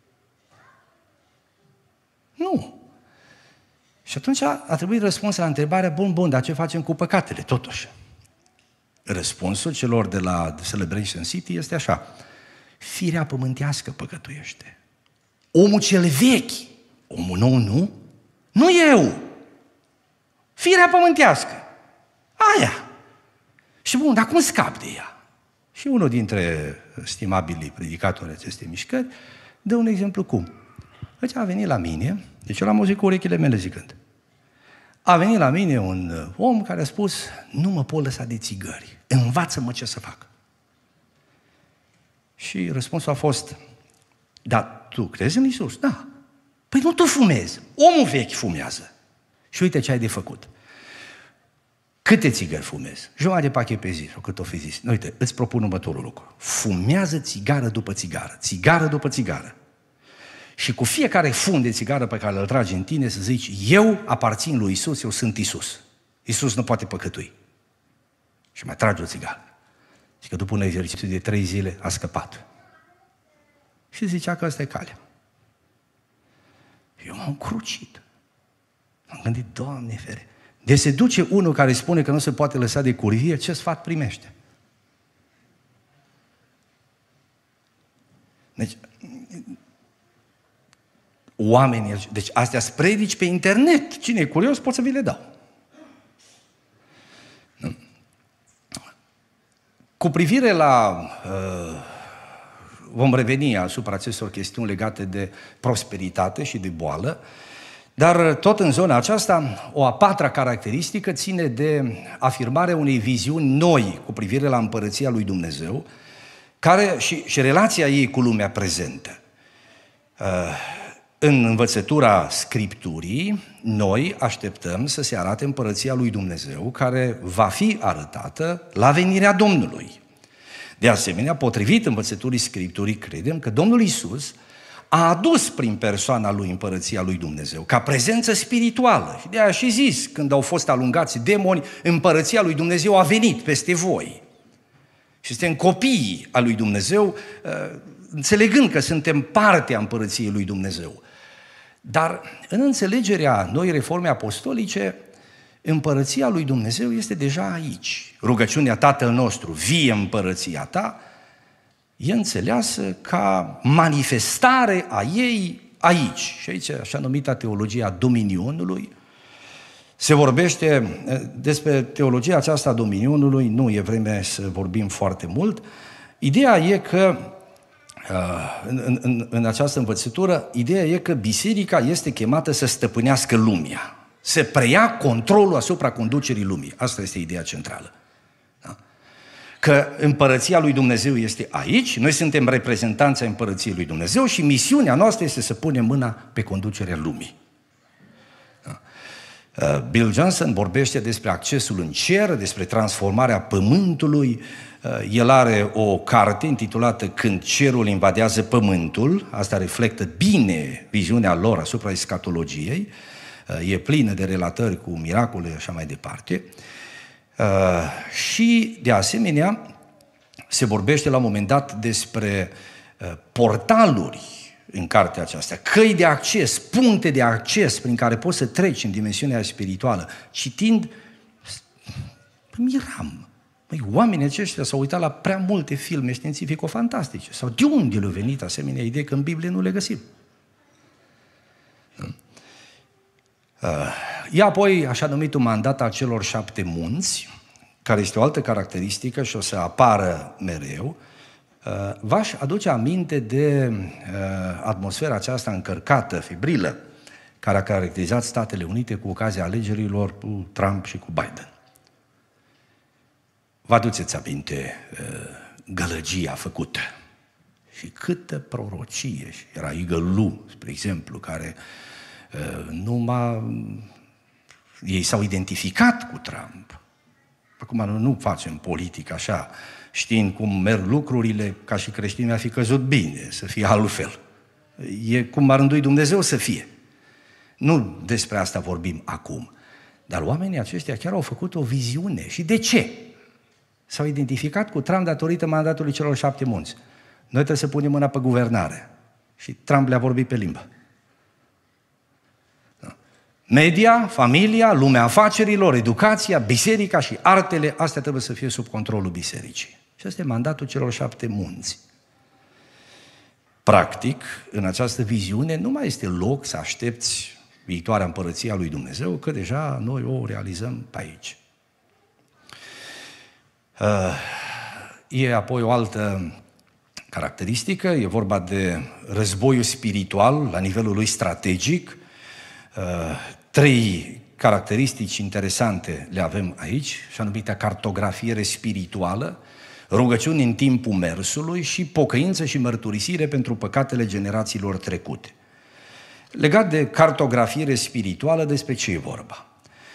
Nu. Și atunci a trebuit răspuns la întrebarea, bun, bun, dar ce facem cu păcatele, totuși? Răspunsul celor de la Celebration City este așa: firea pământească păcătuiește. Omul cel vechi, omul nou nu, nu eu. Firea pământească, aia. Și bun, dar cum scap de ea? Și unul dintre stimabilii predicatori acestei mișcări dă un exemplu cum. Deci a venit la mine, deci eu l-am auzit cu urechile mele zicând. A venit la mine un om care a spus, nu mă pot lăsa de țigări, învață-mă ce să fac. Și răspunsul a fost, dar tu crezi în Iisus? Da. Păi nu tu fumezi, omul vechi fumează. Și uite ce ai de făcut. Câte țigări fumezi? Jumătate de pachet pe zi, sau cât o fi zis. Uite, îți propun următorul lucru. Fumează țigară după țigară, țigară după țigară. Și cu fiecare fum de țigară pe care îl tragi în tine să zici, eu aparțin lui Isus, eu sunt Isus. Isus nu poate păcătui. Și mai tragi o țigară. Și că după un exercițiu de trei zile a scăpat. Și zicea că ăsta e calea. Eu m-am crucit. M-am gândit, Doamne fere. De se duce unul care spune că nu se poate lăsa de curvie, ce sfat primește? Deci, oamenii, deci astea sunt predici pe internet. Cine e curios, pot să vi le dau. Cu privire la, uh, vom reveni asupra acestor chestiuni legate de prosperitate și de boală, dar tot în zona aceasta, o a patra caracteristică ține de afirmarea unei viziuni noi cu privire la împărăția lui Dumnezeu, care și, și relația ei cu lumea prezentă. Uh, În învățătura Scripturii, noi așteptăm să se arate împărăția lui Dumnezeu, care va fi arătată la venirea Domnului. De asemenea, potrivit învățăturii Scripturii, credem că Domnul Iisus a adus prin persoana lui împărăția lui Dumnezeu, ca prezență spirituală. Și de-aia și zis, când au fost alungați demoni, împărăția lui Dumnezeu a venit peste voi. Și suntem copiii a lui Dumnezeu, înțelegând că suntem parte a împărăției lui Dumnezeu. Dar în înțelegerea noi reforme apostolice, împărăția lui Dumnezeu este deja aici. Rugăciunea Tatăl nostru, vie împărăția ta, e înțeleasă ca manifestare a ei aici. Și aici, așa numita teologia dominionului, se vorbește despre teologia aceasta a dominionului, nu e vreme să vorbim foarte mult. Ideea e că În, în, în această învățătură, ideea e că biserica este chemată să stăpânească lumea, să preia controlul asupra conducerii lumii. Asta este ideea centrală. Da? Că împărăția lui Dumnezeu este aici, noi suntem reprezentanții împărăției lui Dumnezeu și misiunea noastră este să punem mâna pe conducerea lumii. Da? Bill Johnson vorbește despre accesul în cer, despre transformarea pământului. El are o carte intitulată Când cerul invadează pământul, asta reflectă bine viziunea lor asupra escatologiei, e plină de relatări cu miracole și așa mai departe. Și, de asemenea, se vorbește la un moment dat despre portaluri în cartea aceasta, căi de acces, puncte de acces prin care poți să treci în dimensiunea spirituală. Citind, miram. Măi, oamenii aceștia s-au uitat la prea multe filme științifico-fantastice. Sau de unde le-a venit asemenea idee că în Biblie nu le găsim? E apoi așa numitul mandat al celor șapte munți, care este o altă caracteristică și o să apară mereu. V-aș aduce aminte de atmosfera aceasta încărcată, febrilă, care a caracterizat Statele Unite cu ocazia alegerilor cu Trump și cu Biden. Vă aduceți aminte gălăgia făcută și câtă prorocie. Și era Eagle Lu, spre exemplu, care numai ei s-au identificat cu Trump. Acum nu, nu facem politică așa, știind cum merg lucrurile, ca și creștinii mi-ar fi căzut bine să fie altfel. E cum m-ar îndui Dumnezeu să fie. Nu despre asta vorbim acum. Dar oamenii aceștia chiar au făcut o viziune. Și de ce? S-au identificat cu Trump datorită mandatului celor șapte munți. Noi trebuie să punem mâna pe guvernare. Și Trump le-a vorbit pe limbă. Media, familia, lumea afacerilor, educația, biserica și artele, astea trebuie să fie sub controlul bisericii. Și ăsta e mandatul celor șapte munți. Practic, în această viziune nu mai este loc să aștepți viitoarea împărăția lui Dumnezeu, că deja noi o realizăm pe aici. E apoi o altă caracteristică, e vorba de războiul spiritual la nivelul lui strategic. Trei caracteristici interesante le avem aici, și anumită cartografiere spirituală, rugăciuni în timpul mersului și pocăință și mărturisire pentru păcatele generațiilor trecute. Legat de cartografiere spirituală, despre ce e vorba?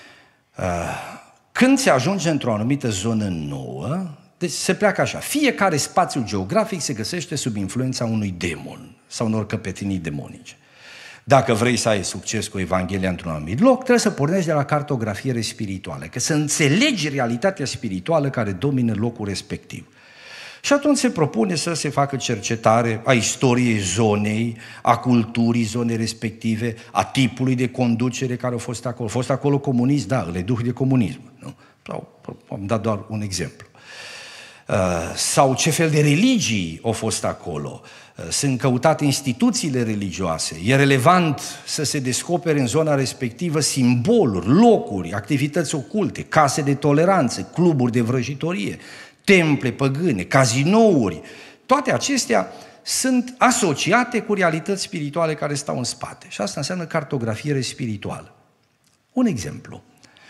Când se ajunge într-o anumită zonă nouă, deci se pleacă așa, fiecare spațiu geografic se găsește sub influența unui demon sau unor căpetenii demonice. Dacă vrei să ai succes cu Evanghelia într-un anumit loc, trebuie să pornești de la cartografiere spirituală, că să înțelegi realitatea spirituală care domină locul respectiv. Și atunci se propune să se facă cercetare a istoriei zonei, a culturii zonei respective, a tipului de conducere care a fost acolo. A fost acolo comunist, da, le duh de comunism. Nu? Sau, am dat doar un exemplu. Sau ce fel de religii au fost acolo. Sunt căutate instituțiile religioase. E relevant să se descopere în zona respectivă simboluri, locuri, activități oculte, case de toleranță, cluburi de vrăjitorie, temple păgâne, cazinouri. Toate acestea sunt asociate cu realități spirituale care stau în spate. Și asta înseamnă cartografiere spirituală. Un exemplu.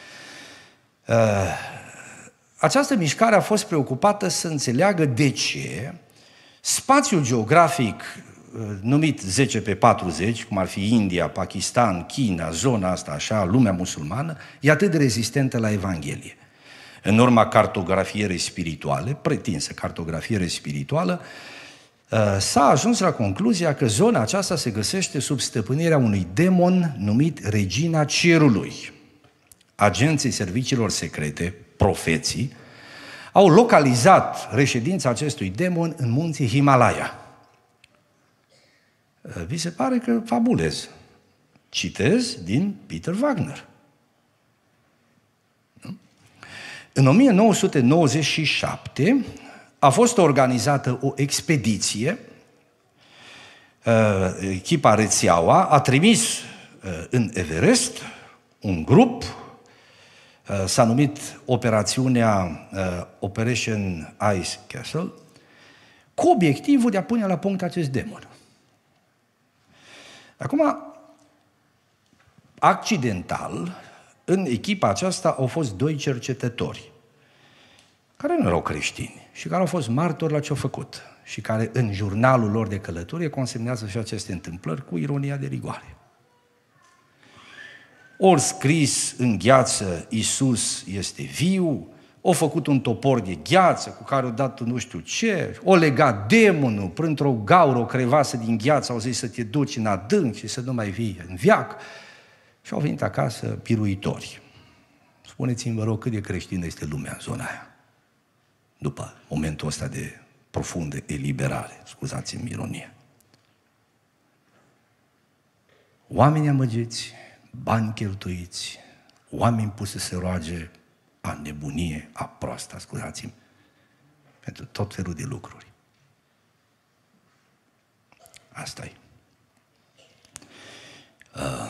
Această mișcare a fost preocupată să înțeleagă de ce spațiul geografic numit zece pe patruzeci, cum ar fi India, Pakistan, China, zona asta așa, lumea musulmană, e atât de rezistentă la Evanghelie. În urma cartografierei spirituale, pretinsă cartografiere spirituală, s-a ajuns la concluzia că zona aceasta se găsește sub stăpânirea unui demon numit Regina Cerului. Agenții serviciilor secrete, profeții, au localizat reședința acestui demon în munții Himalaya. Vi se pare că fabulez. Citez din Peter Wagner. În o mie nouă sute nouăzeci și șapte a fost organizată o expediție, echipa Rețeaua a trimis în Everest un grup, s-a numit operațiunea Operation Ice Castle, cu obiectivul de a pune la punct acest demon. Acum, accidental, în echipa aceasta au fost doi cercetători, care nu erau creștini și care au fost martori la ce-au făcut și care în jurnalul lor de călătorie consemnează și aceste întâmplări cu ironia de rigoare. Ori scris în gheață, Iisus este viu, o făcut un topor de gheață cu care o dat nu știu ce, o legat demonul printr-o gaură, o crevasă din gheață, au zis să te duci în adânc și să nu mai vii în veac. Și au venit acasă biruitori. Spuneți-mi, vă rog, cât de creștină este lumea în zona aia, după momentul ăsta de profundă eliberare, scuzați-mi ironie. Oameni amăgiți, bani cheltuiți, oameni pus să se roage, a nebunie, a proasta, scuzați-mi, pentru tot felul de lucruri. Asta-i. Uh,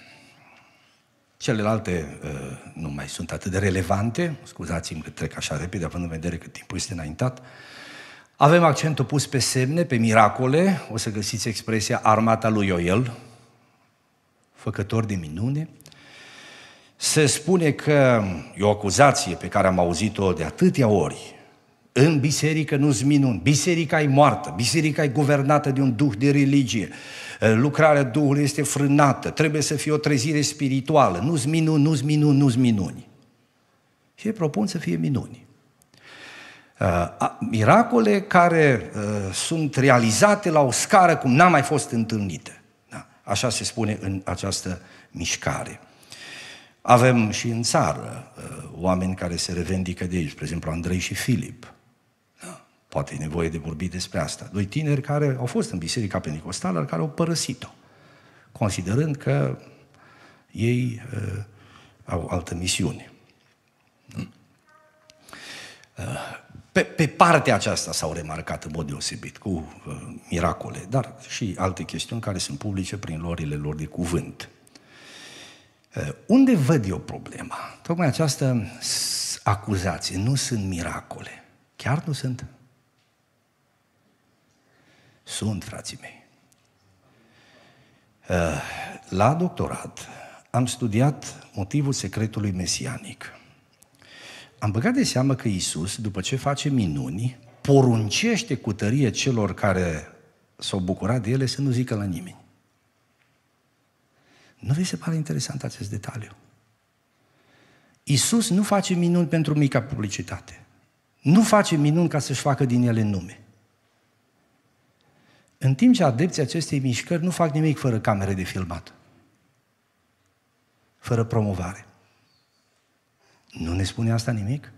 celelalte uh, nu mai sunt atât de relevante, scuzați-mi că trec așa repede, având în vedere că timpul este înaintat. Avem accentul pus pe semne, pe miracole, o să găsiți expresia armata lui Ioel, făcător de minune. Se spune că e o acuzație pe care am auzit-o de atâtea ori. În biserică nu-s minuni, biserica e moartă, biserica e guvernată de un duh de religie, lucrarea Duhului este frânată, trebuie să fie o trezire spirituală, nu-s minuni, nu-s minuni, nu-s minuni. Și ei propun să fie minuni. Miracole care sunt realizate la o scară cum n-a mai fost întâlnită. Da? Așa se spune în această mișcare. Avem și în țară oameni care se revendică de aici, spre exemplu Andrei și Filip. Da? Poate e nevoie de vorbit despre asta. Doi tineri care au fost în biserica penticostală, dar care au părăsit-o, considerând că ei uh, au altă misiune. Uh, pe, pe partea aceasta s-au remarcat în mod deosebit cu uh, miracole, dar și alte chestiuni care sunt publice prin lorile lor de cuvânt. Unde văd eu problema? Tocmai această acuzație, nu sunt miracole. Chiar nu sunt? Sunt, frații mei. La doctorat am studiat motivul secretului mesianic. Am băgat de seamă că Iisus, după ce face minuni, poruncește cu tărie celor care s-au bucurat de ele să nu zică la nimeni. Nu vi se pare interesant acest detaliu? Iisus nu face minuni pentru mica publicitate. Nu face minuni ca să-și facă din ele nume. În timp ce adepții acestei mișcări nu fac nimic fără camere de filmat. Fără promovare. Nu ne spune asta nimic?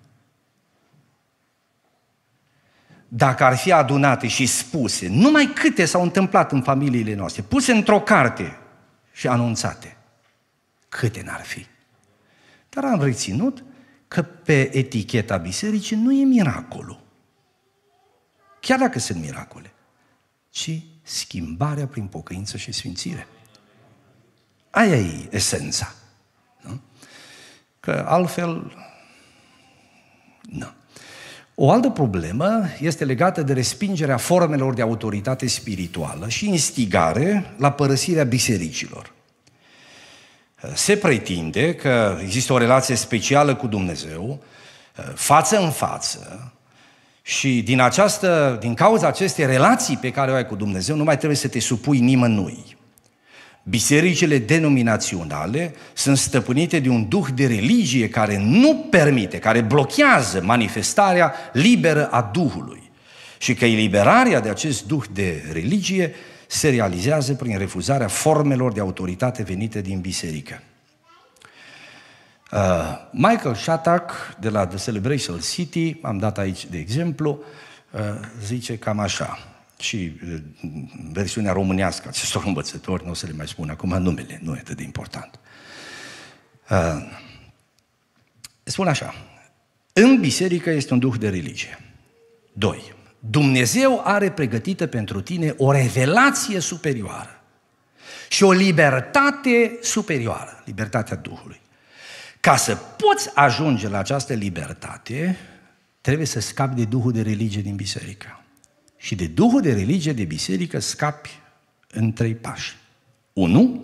Dacă ar fi adunate și spuse, numai câte s-au întâmplat în familiile noastre, puse într-o carte și anunțate, câte n-ar fi? Dar am reținut că pe eticheta bisericii nu e miracolul, chiar dacă sunt miracole, ci schimbarea prin pocăință și sfințire. Aia e esența. Nu? Că altfel, nu. O altă problemă este legată de respingerea formelor de autoritate spirituală și instigare la părăsirea bisericilor. Se pretinde că există o relație specială cu Dumnezeu, față în față, și din, această, din cauza acestei relații pe care o ai cu Dumnezeu, nu mai trebuie să te supui nimănui. Bisericile denominaționale sunt stăpânite de un duh de religie care nu permite, care blochează manifestarea liberă a Duhului. Și că eliberarea de acest duh de religie se realizează prin refuzarea formelor de autoritate venite din biserică. Uh, Michael Shattuck de la The Celebration City, am dat aici de exemplu, uh, zice cam așa. Și versiunea românească acestor învățători, nu o să le mai spun acum numele, nu e atât de important. Uh, spun așa, în biserică este un duh de religie. Doi, Dumnezeu are pregătită pentru tine o revelație superioară și o libertate superioară, libertatea Duhului. Ca să poți ajunge la această libertate, trebuie să scapi de duhul de religie din biserică. Și de duhul de religie de biserică scapi în trei pași. Unu,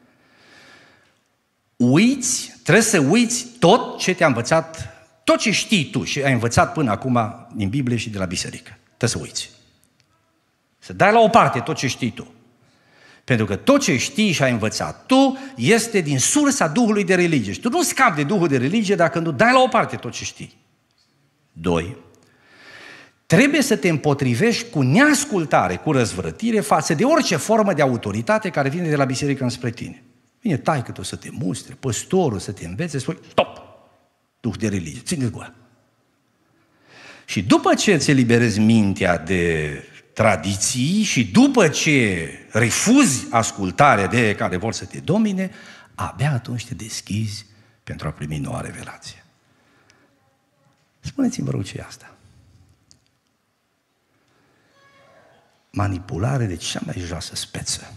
uiți, trebuie să uiți tot ce te-a învățat, tot ce știi tu și ai învățat până acum din Biblie și de la biserică. Trebuie să uiți. Să dai la o parte tot ce știi tu. Pentru că tot ce știi și ai învățat tu este din sursa duhului de religie. Și tu nu scapi de duhul de religie dacă nu dai la o parte tot ce știi. Doi, trebuie să te împotrivești cu neascultare, cu răzvrătire față de orice formă de autoritate care vine de la biserică înspre tine. Vine taică-tu să te mustre, păstorul să te învețe, spui, stop, duh de religie, ține-ți gura. Și după ce îți eliberezi mintea de tradiții și după ce refuzi ascultarea de care vor să te domine, abia atunci te deschizi pentru a primi noua revelație. Spuneți-mi, vă rog, ce e asta? Manipulare de cea mai joasă speță.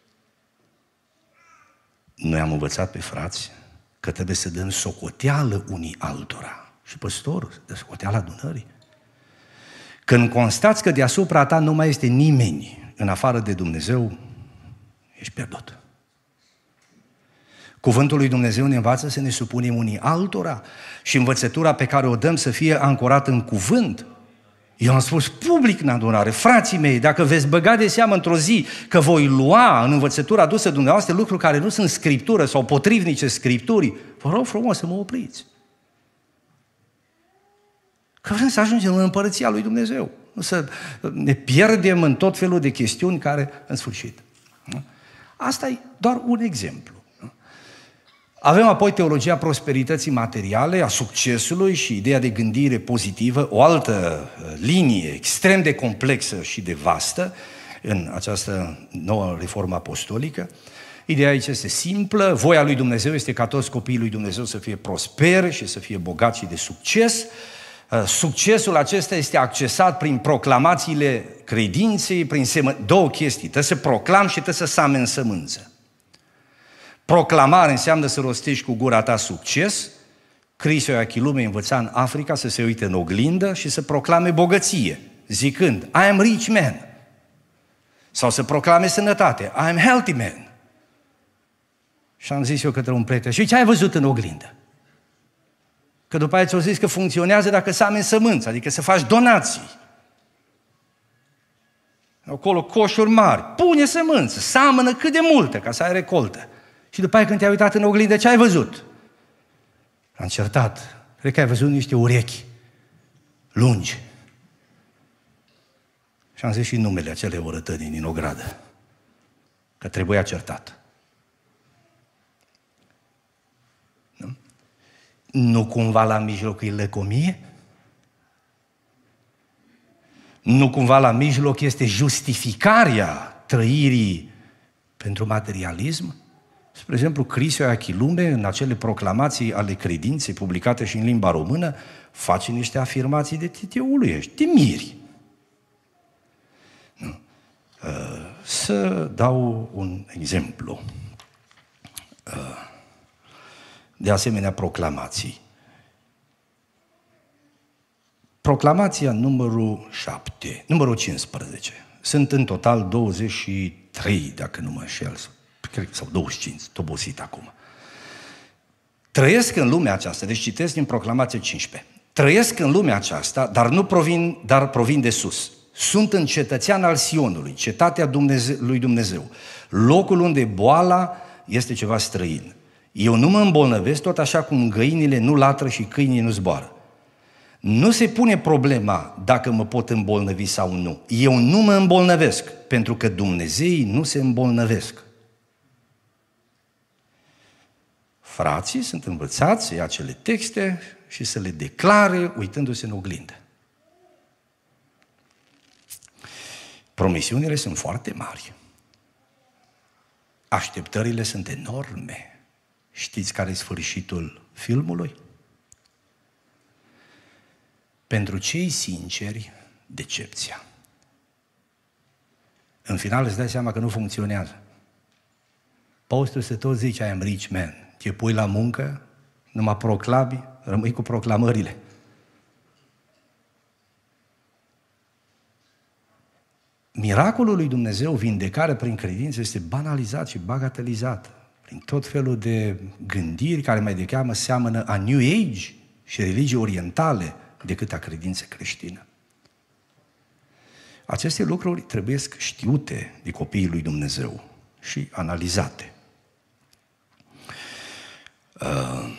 Noi am învățat pe frați că trebuie să dăm socoteală unii altora. Și păstorul să dă socoteală adunării. Când constați că deasupra ta nu mai este nimeni în afară de Dumnezeu, ești pierdut. Cuvântul lui Dumnezeu ne învață să ne supunem unii altora și învățătura pe care o dăm să fie ancorată în cuvânt. Eu am spus public în adunare, frații mei, dacă veți băga de seamă într-o zi că voi lua în învățătura adusă dumneavoastră lucruri care nu sunt scriptură sau potrivnice Scripturii, vă rog frumos să mă opriți. Că vrem să ajungem în împărăția lui Dumnezeu, nu să ne pierdem în tot felul de chestiuni care, în sfârșit. Asta e doar un exemplu. Avem apoi teologia prosperității materiale, a succesului și ideea de gândire pozitivă, o altă linie extrem de complexă și de vastă în această nouă reformă apostolică. Ideea aici este simplă, voia lui Dumnezeu este ca toți copiii lui Dumnezeu să fie prosperi și să fie bogați și de succes. Succesul acesta este accesat prin proclamațiile credinței, prin semă... două chestii, trebuie să proclam și trebuie să samen sămânță. Proclamare înseamnă să rostești cu gura ta succes. Cristo Iachillume învăța în Africa să se uite în oglindă și să proclame bogăție, zicând, I am rich man. Sau să proclame sănătate, I am healthy man. Și am zis eu către un prieten, și ce ai văzut în oglindă? Că după aia ți-au zis că funcționează dacă sameni sămânță, adică să faci donații. Acolo coșuri mari, pune sămânță, seamănă cât de multă ca să ai recoltă. Și după aia când te-ai uitat în oglindă, ce ai văzut? Am certat. Cred că ai văzut niște urechi lungi. Și am zis și numele acelei orătării din ogradă, că trebuia certat. Nu? Nu cumva la mijloc e lăcomie? Nu cumva la mijloc este justificarea trăirii pentru materialism? Spre exemplu, Cristo Iachillume, în acele proclamații ale credinței publicate și în limba română, face niște afirmații de te uluiești, te miri. Nu. Să dau un exemplu de asemenea proclamații. Proclamația numărul șapte, numărul cincisprezece. Sunt în total douăzeci și trei, dacă nu mă înșel, sau douăzeci și cinci, obosit acum. Trăiesc în lumea aceasta, deci citesc din Proclamație cincisprezece. Trăiesc în lumea aceasta, dar nu provin, dar provin de sus. Sunt un cetățean al Sionului, cetatea Dumnezeu, lui Dumnezeu, locul unde boala este ceva străin. Eu nu mă îmbolnăvesc, tot așa cum găinile nu latră și câinii nu zboară. Nu se pune problema dacă mă pot îmbolnăvi sau nu. Eu nu mă îmbolnăvesc, pentru că Dumnezeii nu se îmbolnăvesc. Frații sunt învățați să ia acele texte și să le declare uitându-se în oglindă. Promisiunile sunt foarte mari. Așteptările sunt enorme. Știți care e sfârșitul filmului? Pentru cei sinceri, decepția. În final îți dai seama că nu funcționează. Postul se tot zice, I am rich man. Te pui la muncă, numai proclami, rămâi cu proclamările. Miracolul lui Dumnezeu, vindecare prin credință, este banalizat și bagatelizat prin tot felul de gândiri care mai decheamă seamănă a New Age și religii orientale decât a credință creștină. Aceste lucruri trebuie știute de copiii lui Dumnezeu și analizate. Uh,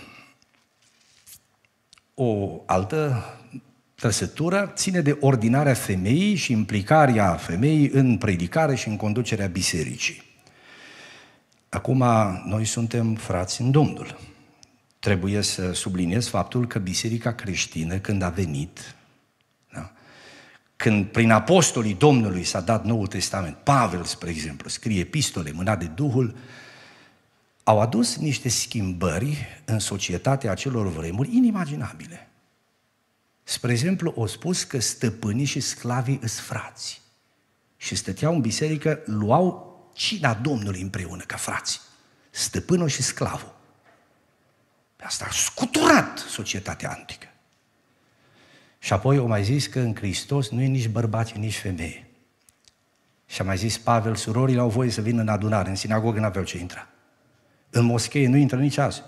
o altă trăsătură ține de ordinarea femeii și implicarea femeii în predicare și în conducerea bisericii. Acum, noi suntem frați în Domnul. Trebuie să subliniez faptul că biserica creștină, când a venit, da, când prin apostolii Domnului s-a dat Noul Testament, Pavel, spre exemplu, scrie epistole mânat de Duhul, au adus niște schimbări în societatea acelor vremuri inimaginabile. Spre exemplu, au spus că stăpânii și sclavii îs frați și stăteau în biserică, luau cina Domnului împreună ca frați, stăpânul și sclavul. Asta a scuturat societatea antică. Și apoi au mai zis că în Hristos nu e nici bărbat, nici femeie. Și a mai zis Pavel, surorile au voie să vină în adunare, în sinagogă n-aveau ce intra. În moschee nu intră nici azi.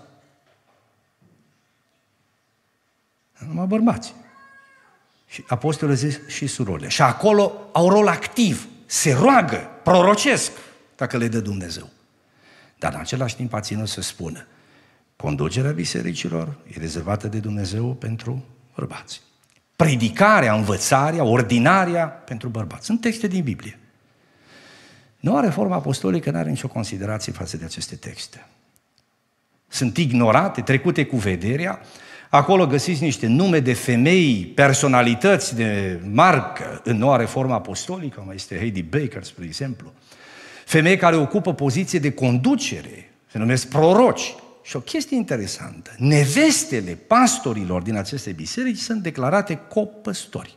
Numai bărbați. Și apostolul zis și surorile. Și acolo au rol activ. Se roagă, prorocesc, dacă le dă Dumnezeu. Dar în același timp a ținut să spună, conducerea bisericilor e rezervată de Dumnezeu pentru bărbați. Predicarea, învățarea, ordinarea pentru bărbați. Sunt texte din Biblie. Noua reformă apostolică nu are nicio considerație față de aceste texte. Sunt ignorate, trecute cu vederea. Acolo găsiți niște nume de femei, personalități de marcă în noua reformă apostolică, mai este Heidi Baker, spre exemplu. Femei care ocupă poziție de conducere, se numesc proroci. Și o chestie interesantă, nevestele pastorilor din aceste biserici sunt declarate copăstori.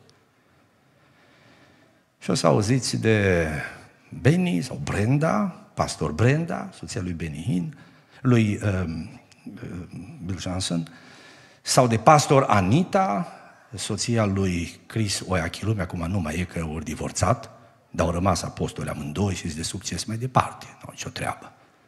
Și o să auziți de Benny sau Brenda, pastor Brenda, soția lui Benny Hinn, lui uh, uh, Bill Johnson, sau de pastor Anita, soția lui Chris Oyakhilome, acum nu mai e că ori divorțat, dar au rămas apostoli amândoi și sunt de succes mai departe, nu au nicio treabă.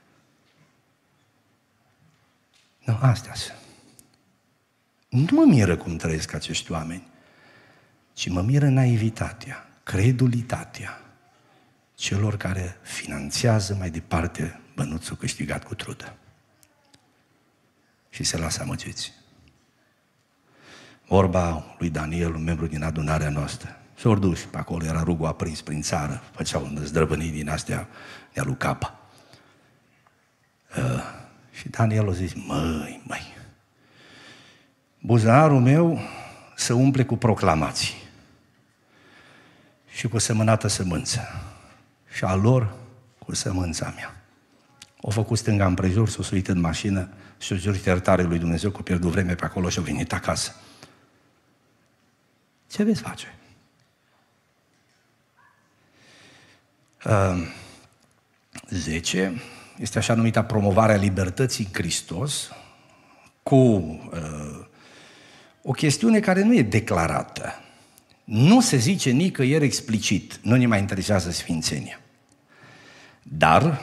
Nu, astea sunt. Nu mă miră cum trăiesc acești oameni, ci mă miră naivitatea, credulitatea celor care finanțează mai departe bănuțul câștigat cu trudă. Și se lasă amăgiți. Vorba lui Daniel, un membru din adunarea noastră, s-au dus pe acolo, era rugul aprins prin țară, făceau zdrăbănii din astea de-a lui Capa. Uh, și Daniel a zis, măi, măi, buzunarul meu se umple cu proclamații și cu semănată sămânță și a lor cu sămânța mea. O făcut stânga împrejur, s-o suit în mașină și o jurit iertare lui Dumnezeu că a pierdut vreme pe acolo și a venit acasă. Ce veți face? Uh, zece este așa numita promovarea libertății în Hristos cu uh, o chestiune care nu e declarată. Nu se zice nicăieri explicit, nu ne mai interesează sfințenia. Dar uh,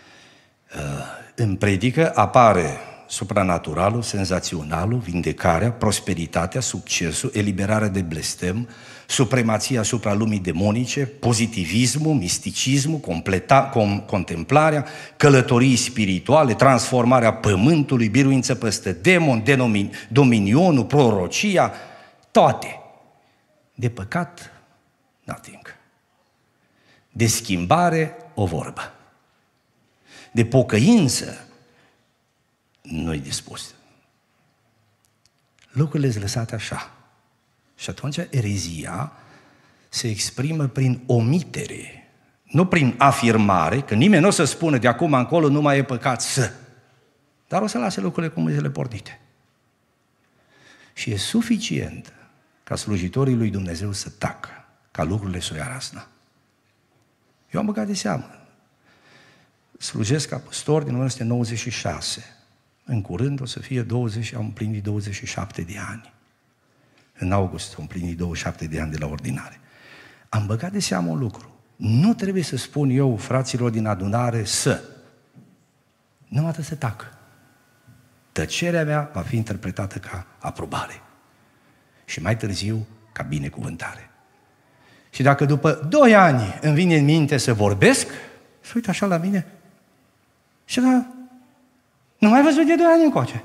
în predică apare supranaturalul, senzaționalul, vindecarea, prosperitatea, succesul, eliberarea de blestem, supremația asupra lumii demonice, pozitivismul, misticismul, completa, com, contemplarea, călătorii spirituale, transformarea pământului, biruință peste demon, denomin, dominionul, prorocia, toate. De păcat, nothing. De schimbare, o vorbă. De pocăință, nu-i dispus. Lucrurile sunt lăsate așa. Și atunci erezia se exprimă prin omitere, nu prin afirmare, că nimeni nu o să spună de acum încolo nu mai e păcat să, dar o să lase lucrurile cu mâinile pornite. Și e suficient ca slujitorii lui Dumnezeu să tacă, ca lucrurile să o ia rasna. Eu am băgat de seamă. Slujesc ca păstor din o mie nouă sute nouăzeci și șase. În curând o să fie douăzeci, am împlinit douăzeci și șapte de ani. În august am împlinit douăzeci și șapte de ani de la ordinare. Am băgat de seamă un lucru. Nu trebuie să spun eu fraților din adunare să. Numai să tac. Tăcerea mea va fi interpretată ca aprobare. Și mai târziu ca binecuvântare. Și dacă după doi ani îmi vine în minte să vorbesc, să uit așa la mine și da, nu mai văzut de doi ani încoace.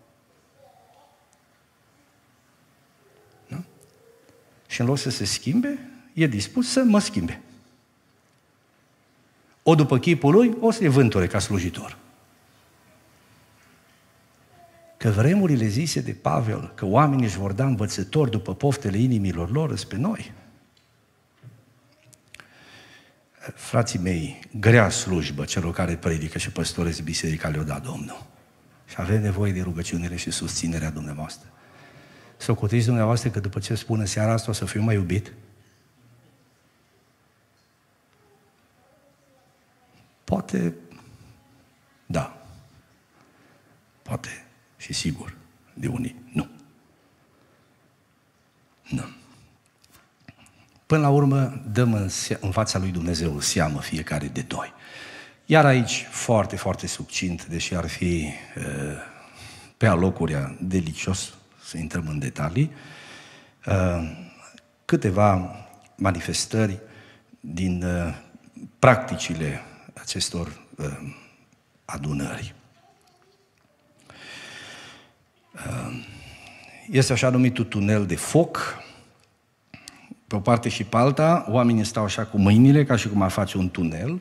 Nu? Și în loc să se schimbe, e dispus să mă schimbe. O după chipul lui, o să-i vânture ca slujitor. Că vremurile zise de Pavel, că oamenii își vor da învățători după poftele inimilor lor, spre noi. Frații mei, grea slujbă celor care predică și păstoresc biserica le-o dat Domnul. Și avem nevoie de rugăciunile și susținerea dumneavoastră. Să o cotiți dumneavoastră că după ce spune seara asta o să fiu mai iubit? Poate, da. Poate și sigur, de unii nu. Nu. Până la urmă, dăm în, în fața lui Dumnezeu seamă fiecare de noi. Iar aici, foarte, foarte succint, deși ar fi pe alocurea delicios să intrăm în detalii, câteva manifestări din practicile acestor adunări. Este așa numitul tunel de foc. Pe o parte și pe alta, oamenii stau așa cu mâinile, ca și cum ar face un tunel.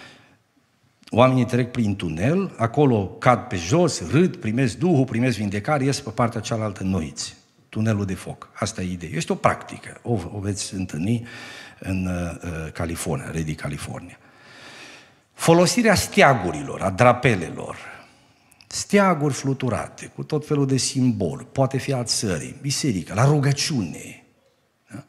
Oamenii trec prin tunel, acolo cad pe jos, râd, primesc Duhul, primesc vindecare, ies pe partea cealaltă noiți. Tunelul de foc. Asta e ideea. Este o practică. O, o veți întâlni în uh, California, Redding, California. Folosirea steagurilor, a drapelelor, steaguri fluturate, cu tot felul de simbol, poate fi a țării, biserică, la rugăciune. Da?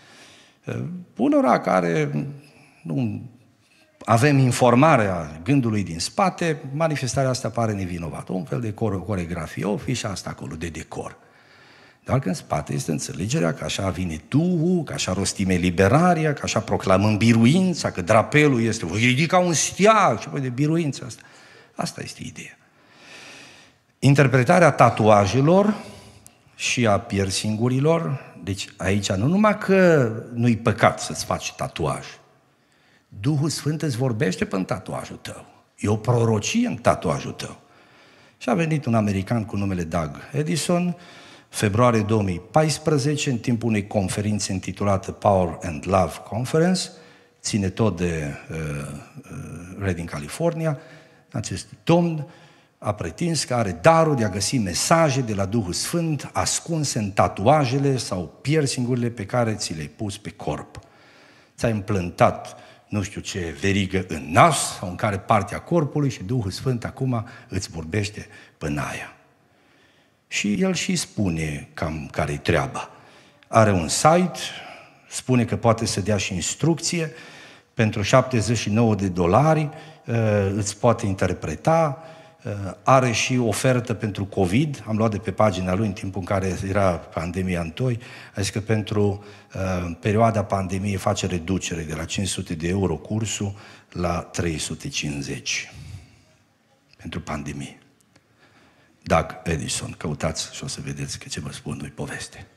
Unora care nu avem informarea gândului din spate, manifestarea asta pare nevinovată. Un fel de coreografie, o fi și asta acolo, de decor. Doar că în spate este înțelegerea că așa vine Duhul, că așa rostim eliberarea, că așa proclamăm biruința, că drapelul este, voi ridica un steag și voi de biruința asta. Asta este ideea. Interpretarea tatuajelor și a piercingurilor, deci aici nu numai că nu-i păcat să-ți faci tatuaj, Duhul Sfânt îți vorbește pe tatuajul tău. E o prorocie în tatuajul tău. Și a venit un american cu numele Doug Edison, februarie două mii paisprezece, în timpul unei conferințe intitulată Power and Love Conference, ține tot de uh, uh, Redding, California. Acest domn a pretins că are darul de a găsi mesaje de la Duhul Sfânt ascunse în tatuajele sau piercingurile pe care ți le-ai pus pe corp. Ți-ai implantat nu știu ce verigă în nas sau în care parte a corpului și Duhul Sfânt acum îți vorbește pe aia. Și el și spune cam care-i treaba. Are un site, spune că poate să dea și instrucție, pentru șaptezeci și nouă de dolari îți poate interpreta, are și ofertă pentru COVID, am luat de pe pagina lui în timpul în care era pandemia întoi, a zis că pentru uh, perioada pandemiei face reducere de la cinci sute de euro cursul la trei sute cincizeci pentru pandemie. Doug Edison, căutați și o să vedeți că ce vă spun nu-i poveste.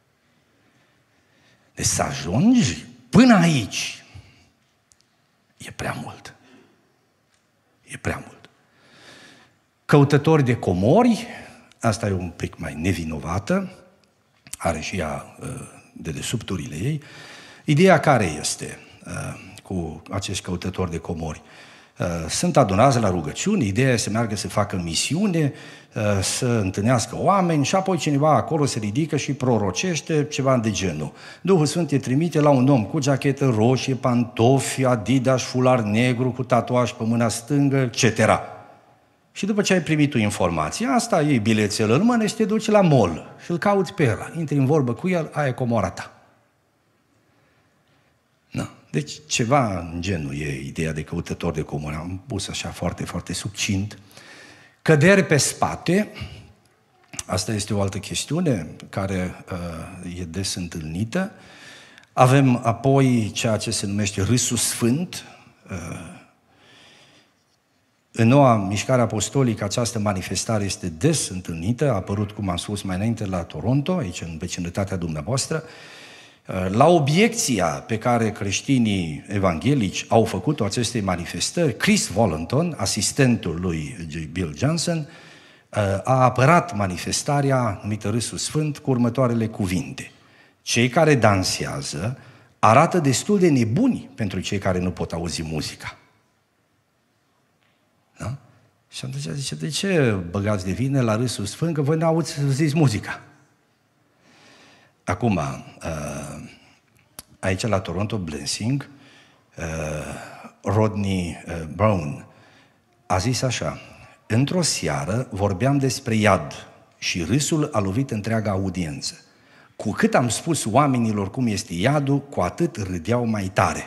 Deci să ajungi până aici e prea mult. E prea mult. Căutători de comori, asta e un pic mai nevinovată, are și ea de dedesubturile ei. Ideea care este cu acești căutători de comori? Sunt adunați la rugăciuni, ideea este să meargă să facă misiune, să întâlnească oameni și apoi cineva acolo se ridică și prorocește ceva de genul. Duhul Sfânt îi trimite la un om cu jachetă roșie, pantofi, Adidas, fular negru, cu tatuaj pe mâna stângă, et cetera. Și după ce ai primit o informație, asta iei bilețel în mână și te duci la mall și îl cauți pe ăla. Intri în vorbă cu el, aia e comora ta. Na. Deci ceva în genul e ideea de căutător de comori. Am pus așa foarte, foarte succint. Căderi pe spate, asta este o altă chestiune care uh, e des întâlnită. Avem apoi ceea ce se numește râsul sfânt. Uh, În noua mișcare apostolică această manifestare este des întâlnită, a apărut, cum am spus mai înainte, la Toronto, aici în vecinătatea dumneavoastră. La obiecția pe care creștinii evanghelici au făcut-o acestei manifestări, Chris Volanton, asistentul lui Bill Johnson, a apărat manifestarea numită Râsul Sfânt cu următoarele cuvinte. Cei care dansează arată destul de nebuni pentru cei care nu pot auzi muzica. Da? Și atunci zice, de ce băgați de vină la Râsul Sfânt, că voi n-auziți muzica? Acum, aici la Toronto Blessing, Rodney Brown a zis așa, într-o seară vorbeam despre iad și râsul a lovit întreaga audiență. Cu cât am spus oamenilor cum este iadul, cu atât râdeau mai tare.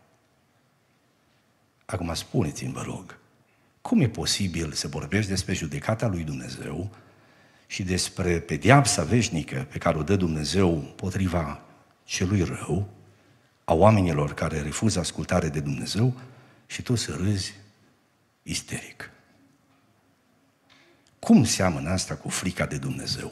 Acum spuneți-mi, vă rog, cum e posibil să vorbești despre judecata lui Dumnezeu și despre pedeapsa veșnică pe care o dă Dumnezeu potriva celui rău, a oamenilor care refuză ascultare de Dumnezeu, și tu să râzi isteric. Cum seamănă asta cu frica de Dumnezeu?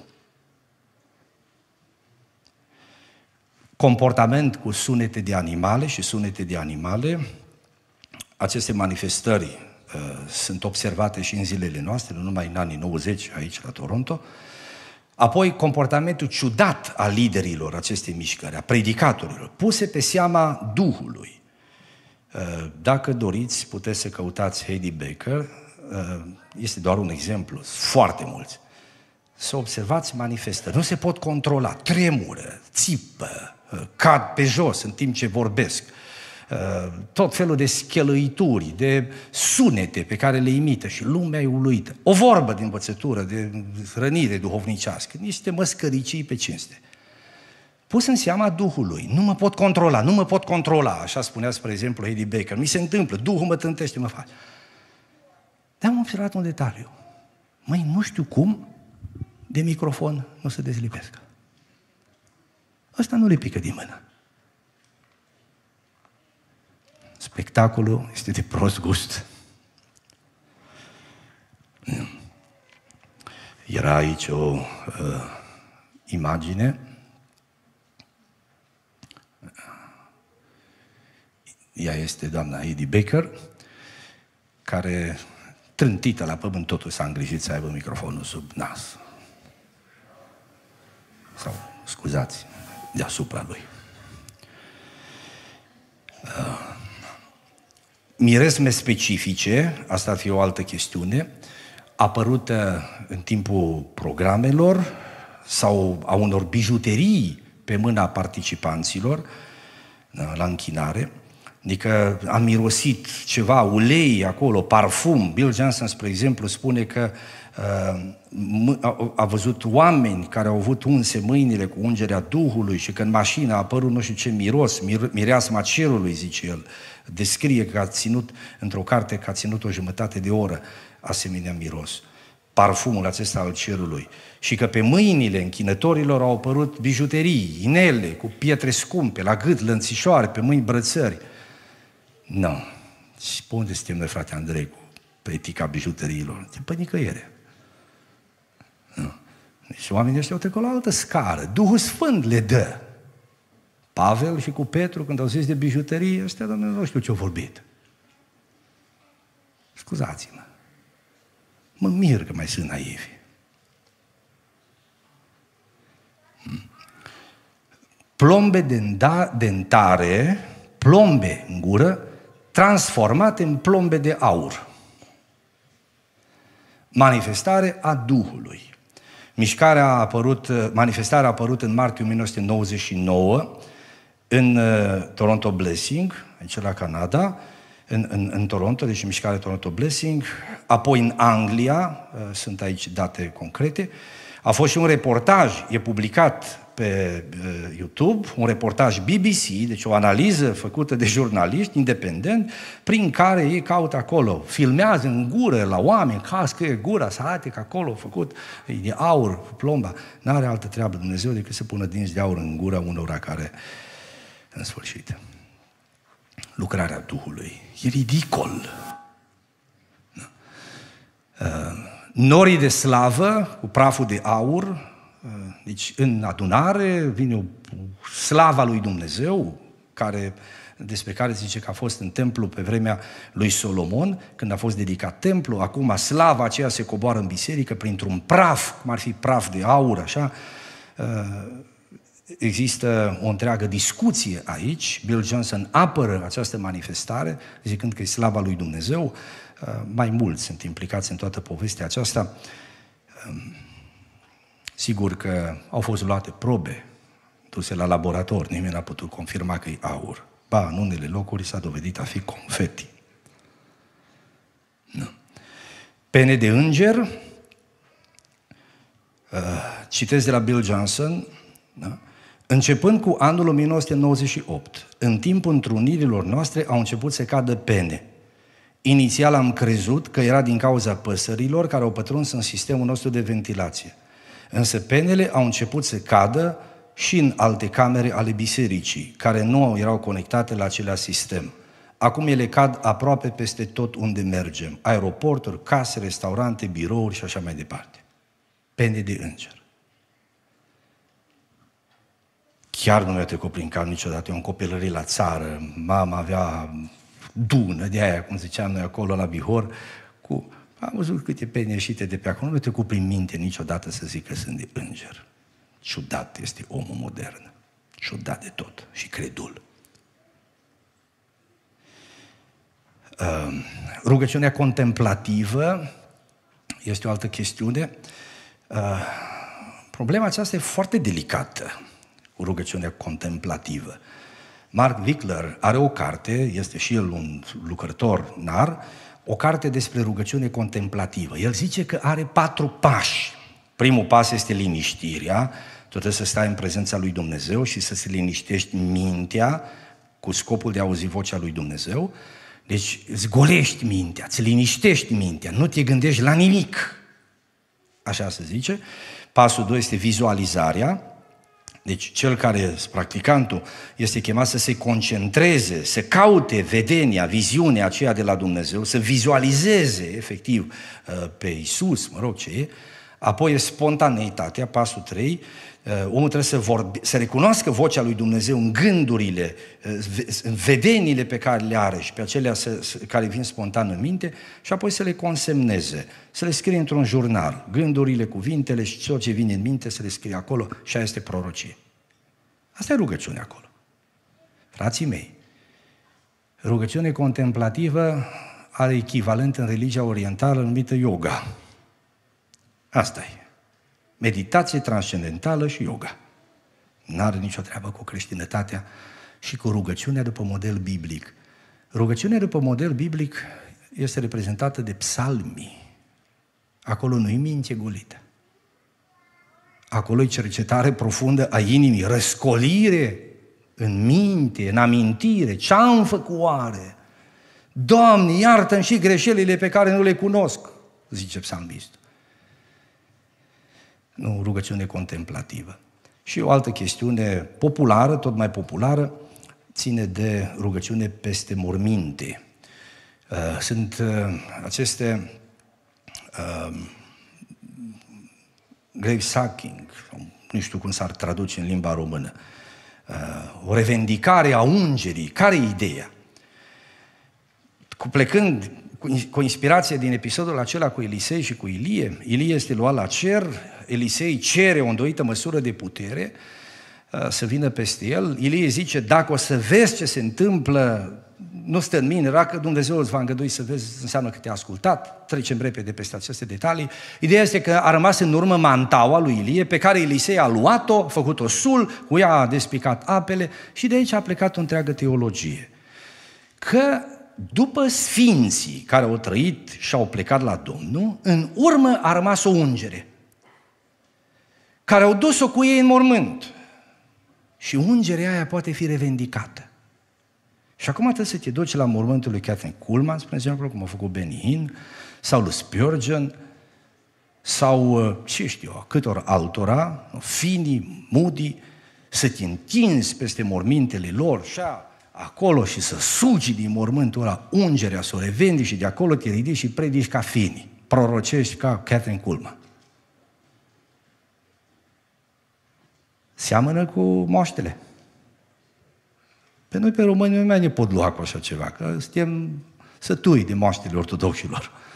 Comportament cu sunete de animale și sunete de animale, aceste manifestări uh, sunt observate și în zilele noastre, nu numai în anii nouăzeci aici la Toronto. Apoi comportamentul ciudat al liderilor acestei mișcări, a predicatorilor, puse pe seama Duhului. Uh, dacă doriți, puteți să căutați Heidi Baker, uh, este doar un exemplu, foarte mulți. Să observați manifestări, nu se pot controla, tremură, țipă, cad pe jos în timp ce vorbesc, tot felul de schelăituri, de sunete pe care le imită și lumea e uluită. O vorbă de învățătură, de rănire duhovnicească, niște măscăricii pe cinste. Pus în seama Duhului, nu mă pot controla, nu mă pot controla, așa spunea, spre exemplu, Heidi Baker, mi se întâmplă, Duhul mă tântește, mă face. Dar am observat un detaliu. Măi, nu știu cum, de microfon nu se dezlipesc. Ăsta nu le pică din mână. Spectacolul este de prost gust. Era aici o uh, imagine. Ea este doamna Heidi Baker, care, trântită la pământ, totul s-a îngrijit să aibă microfonul sub nas. Sau, scuzați, deasupra lui. Uh, miresme specifice, asta ar fi o altă chestiune, apărută în timpul programelor sau a unor bijuterii pe mâna participanților la închinare, adică a mirosit ceva, ulei acolo, parfum. Bill Johnson, spre exemplu, spune că uh, a, a văzut oameni care au avut unse mâinile cu ungerea Duhului și că în mașină a apărut nu știu ce miros, mir, mireasma cerului, zice el. Descrie că a ținut, într-o carte, că a ținut o jumătate de oră asemenea miros. Parfumul acesta al cerului. Și că pe mâinile închinătorilor au apărut bijuterii, inele, cu pietre scumpe, la gât, lănțișoare, pe mâini brățări. Nu. Și pe unde suntem noi, frate Andrei, cu etica bijuteriilor? Pe nicăiere. Nu. Deci oamenii ăștia au trecut la altă scară. Duhul Sfânt le dă. Pavel și cu Petru, când au zis de bijuterii, ăștia, Doamne, nu știu ce-au vorbit. Scuzați-mă. Mă mir că mai sunt naivi. Plombe dentare, plombe în gură, transformate în plombe de aur. Manifestare a Duhului. Mișcarea a apărut, manifestarea a apărut în martie o mie nouă sute nouăzeci și nouă în uh, Toronto Blessing, aici la Canada, în, în, în Toronto, deci mișcarea Toronto Blessing, apoi în Anglia, uh, sunt aici date concrete. A fost și un reportaj, e publicat pe uh, YouTube, un reportaj B B C, deci o analiză făcută de jurnaliști independent, prin care ei caută acolo, filmează în gură la oameni, ca scrie gura, să arate că acolo a făcut de aur, plomba. N-are altă treabă Dumnezeu decât să pună dinți de aur în gura unora care, în sfârșit, lucrarea Duhului. E ridicol. Uh, norii de slavă, cu praful de aur, deci în adunare vine o slava lui Dumnezeu, care, despre care zice că a fost în templu pe vremea lui Solomon, când a fost dedicat templu. Acum slava aceea se coboară în biserică printr-un praf, cum ar fi praf de aur, așa. Există o întreagă discuție aici. Bill Johnson apără această manifestare, zicând că e slava lui Dumnezeu. Mai mulți sunt implicați în toată povestea aceasta. Sigur că au fost luate probe, duse la laborator, nimeni n-a putut confirma că e aur. Ba, în unele locuri s-a dovedit a fi confeti. Nu. Pene de înger, uh, citesc de la Bill Johnson, da? Începând cu anul o mie nouă sute nouăzeci și opt, în timpul întrunirilor noastre au început să cadă pene. Inițial am crezut că era din cauza păsărilor care au pătruns în sistemul nostru de ventilație. Însă penele au început să cadă și în alte camere ale bisericii, care nu erau conectate la același sistem. acum ele cad aproape peste tot unde mergem. Aeroporturi, case, restaurante, birouri și așa mai departe. Pene de înger. Chiar nu mi-a trecut prin cap niciodată. Eu în copilărie la țară, mama avea dună de aia, cum ziceam noi acolo la Bihor, cu... Am văzut câte pene ieșite de pe acolo, nu mi-a trecut prin minte niciodată să zic că sunt de înger. Ciudat este omul modern. Ciudat de tot și credul. Uh, rugăciunea contemplativă este o altă chestiune. Uh, problema aceasta e foarte delicată cu rugăciunea contemplativă. Mark Wickler are o carte, este și el un lucrător nar, o carte despre rugăciune contemplativă. El zice că are patru pași. Primul pas este liniștirea, tu trebuie să stai în prezența lui Dumnezeu și să-ți liniștești mintea cu scopul de a auzi vocea lui Dumnezeu. Deci îți golești mintea, îți liniștești mintea, nu te gândești la nimic. Așa se zice. Pasul doi este vizualizarea. Deci cel care este practicantul este chemat să se concentreze, să caute vedenia, viziunea aceea de la Dumnezeu, să vizualizeze efectiv pe Iisus, mă rog ce e. Apoi e spontaneitatea, pasul trei, omul trebuie să, vorbe, să recunoască vocea lui Dumnezeu în gândurile, în vedeniile pe care le are și pe acelea care vin spontan în minte și apoi să le consemneze, să le scrie într-un jurnal, gândurile, cuvintele și tot ce vine în minte să le scrie acolo și aia este prorocie. Asta e rugăciunea acolo. Frații mei, rugăciune contemplativă are echivalent în religia orientală numită yoga. Asta e. Meditație transcendentală și yoga. N-are nicio treabă cu creștinătatea și cu rugăciunea după model biblic. Rugăciunea după model biblic este reprezentată de psalmii. Acolo nu-i minte golită. Acolo e cercetare profundă a inimii, răscolire în minte, în amintire. Ce-am făcut oare? Doamne, iartă-mi și greșelile pe care nu le cunosc, zice psalmistul. Nu, rugăciune contemplativă. Și o altă chestiune populară, tot mai populară, ține de rugăciune peste morminte. Sunt aceste uh, gravesacking, nu știu cum s-ar traduce în limba română, uh, o revendicare a ungerii. Care e ideea? Cu plecând cu inspirație din episodul acela cu Elisei și cu Ilie, Ilie este luat la cer, Elisei cere o îndoită măsură de putere uh, să vină peste el. Ilie zice, dacă o să vezi ce se întâmplă, nu stă în mine, dacă Dumnezeu îți va îngădui să vezi, înseamnă că te-a ascultat. Trecem repede peste aceste detalii. Ideea este că a rămas în urmă mantaua lui Ilie, pe care Elisei a luat-o, a făcut-o sul, cu ea a despicat apele și de aici a plecat o întreagă teologie. Că după sfinții care au trăit și au plecat la Domnul, în urmă a rămas o ungere, care au dus-o cu ei în mormânt. Și ungerea aia poate fi revendicată. Și acum trebuie să te duci la mormântul lui Kathryn Kuhlman, spre exemplu, cum a făcut Benny Hinn, sau lui Spurgeon, sau, ce știu eu, câtor altora, Finney, Moody, să te întinzi peste mormintele lor și acolo și să sugi din mormântul ăla ungerea, să o revendici și de acolo te ridici și predici ca Finney, prorocești ca Kathryn Kuhlman. Seamănă cu moaștele. Pe noi, pe români, nu mai ne pot lua cu așa ceva, că suntem sătui de moaștele ortodoxilor.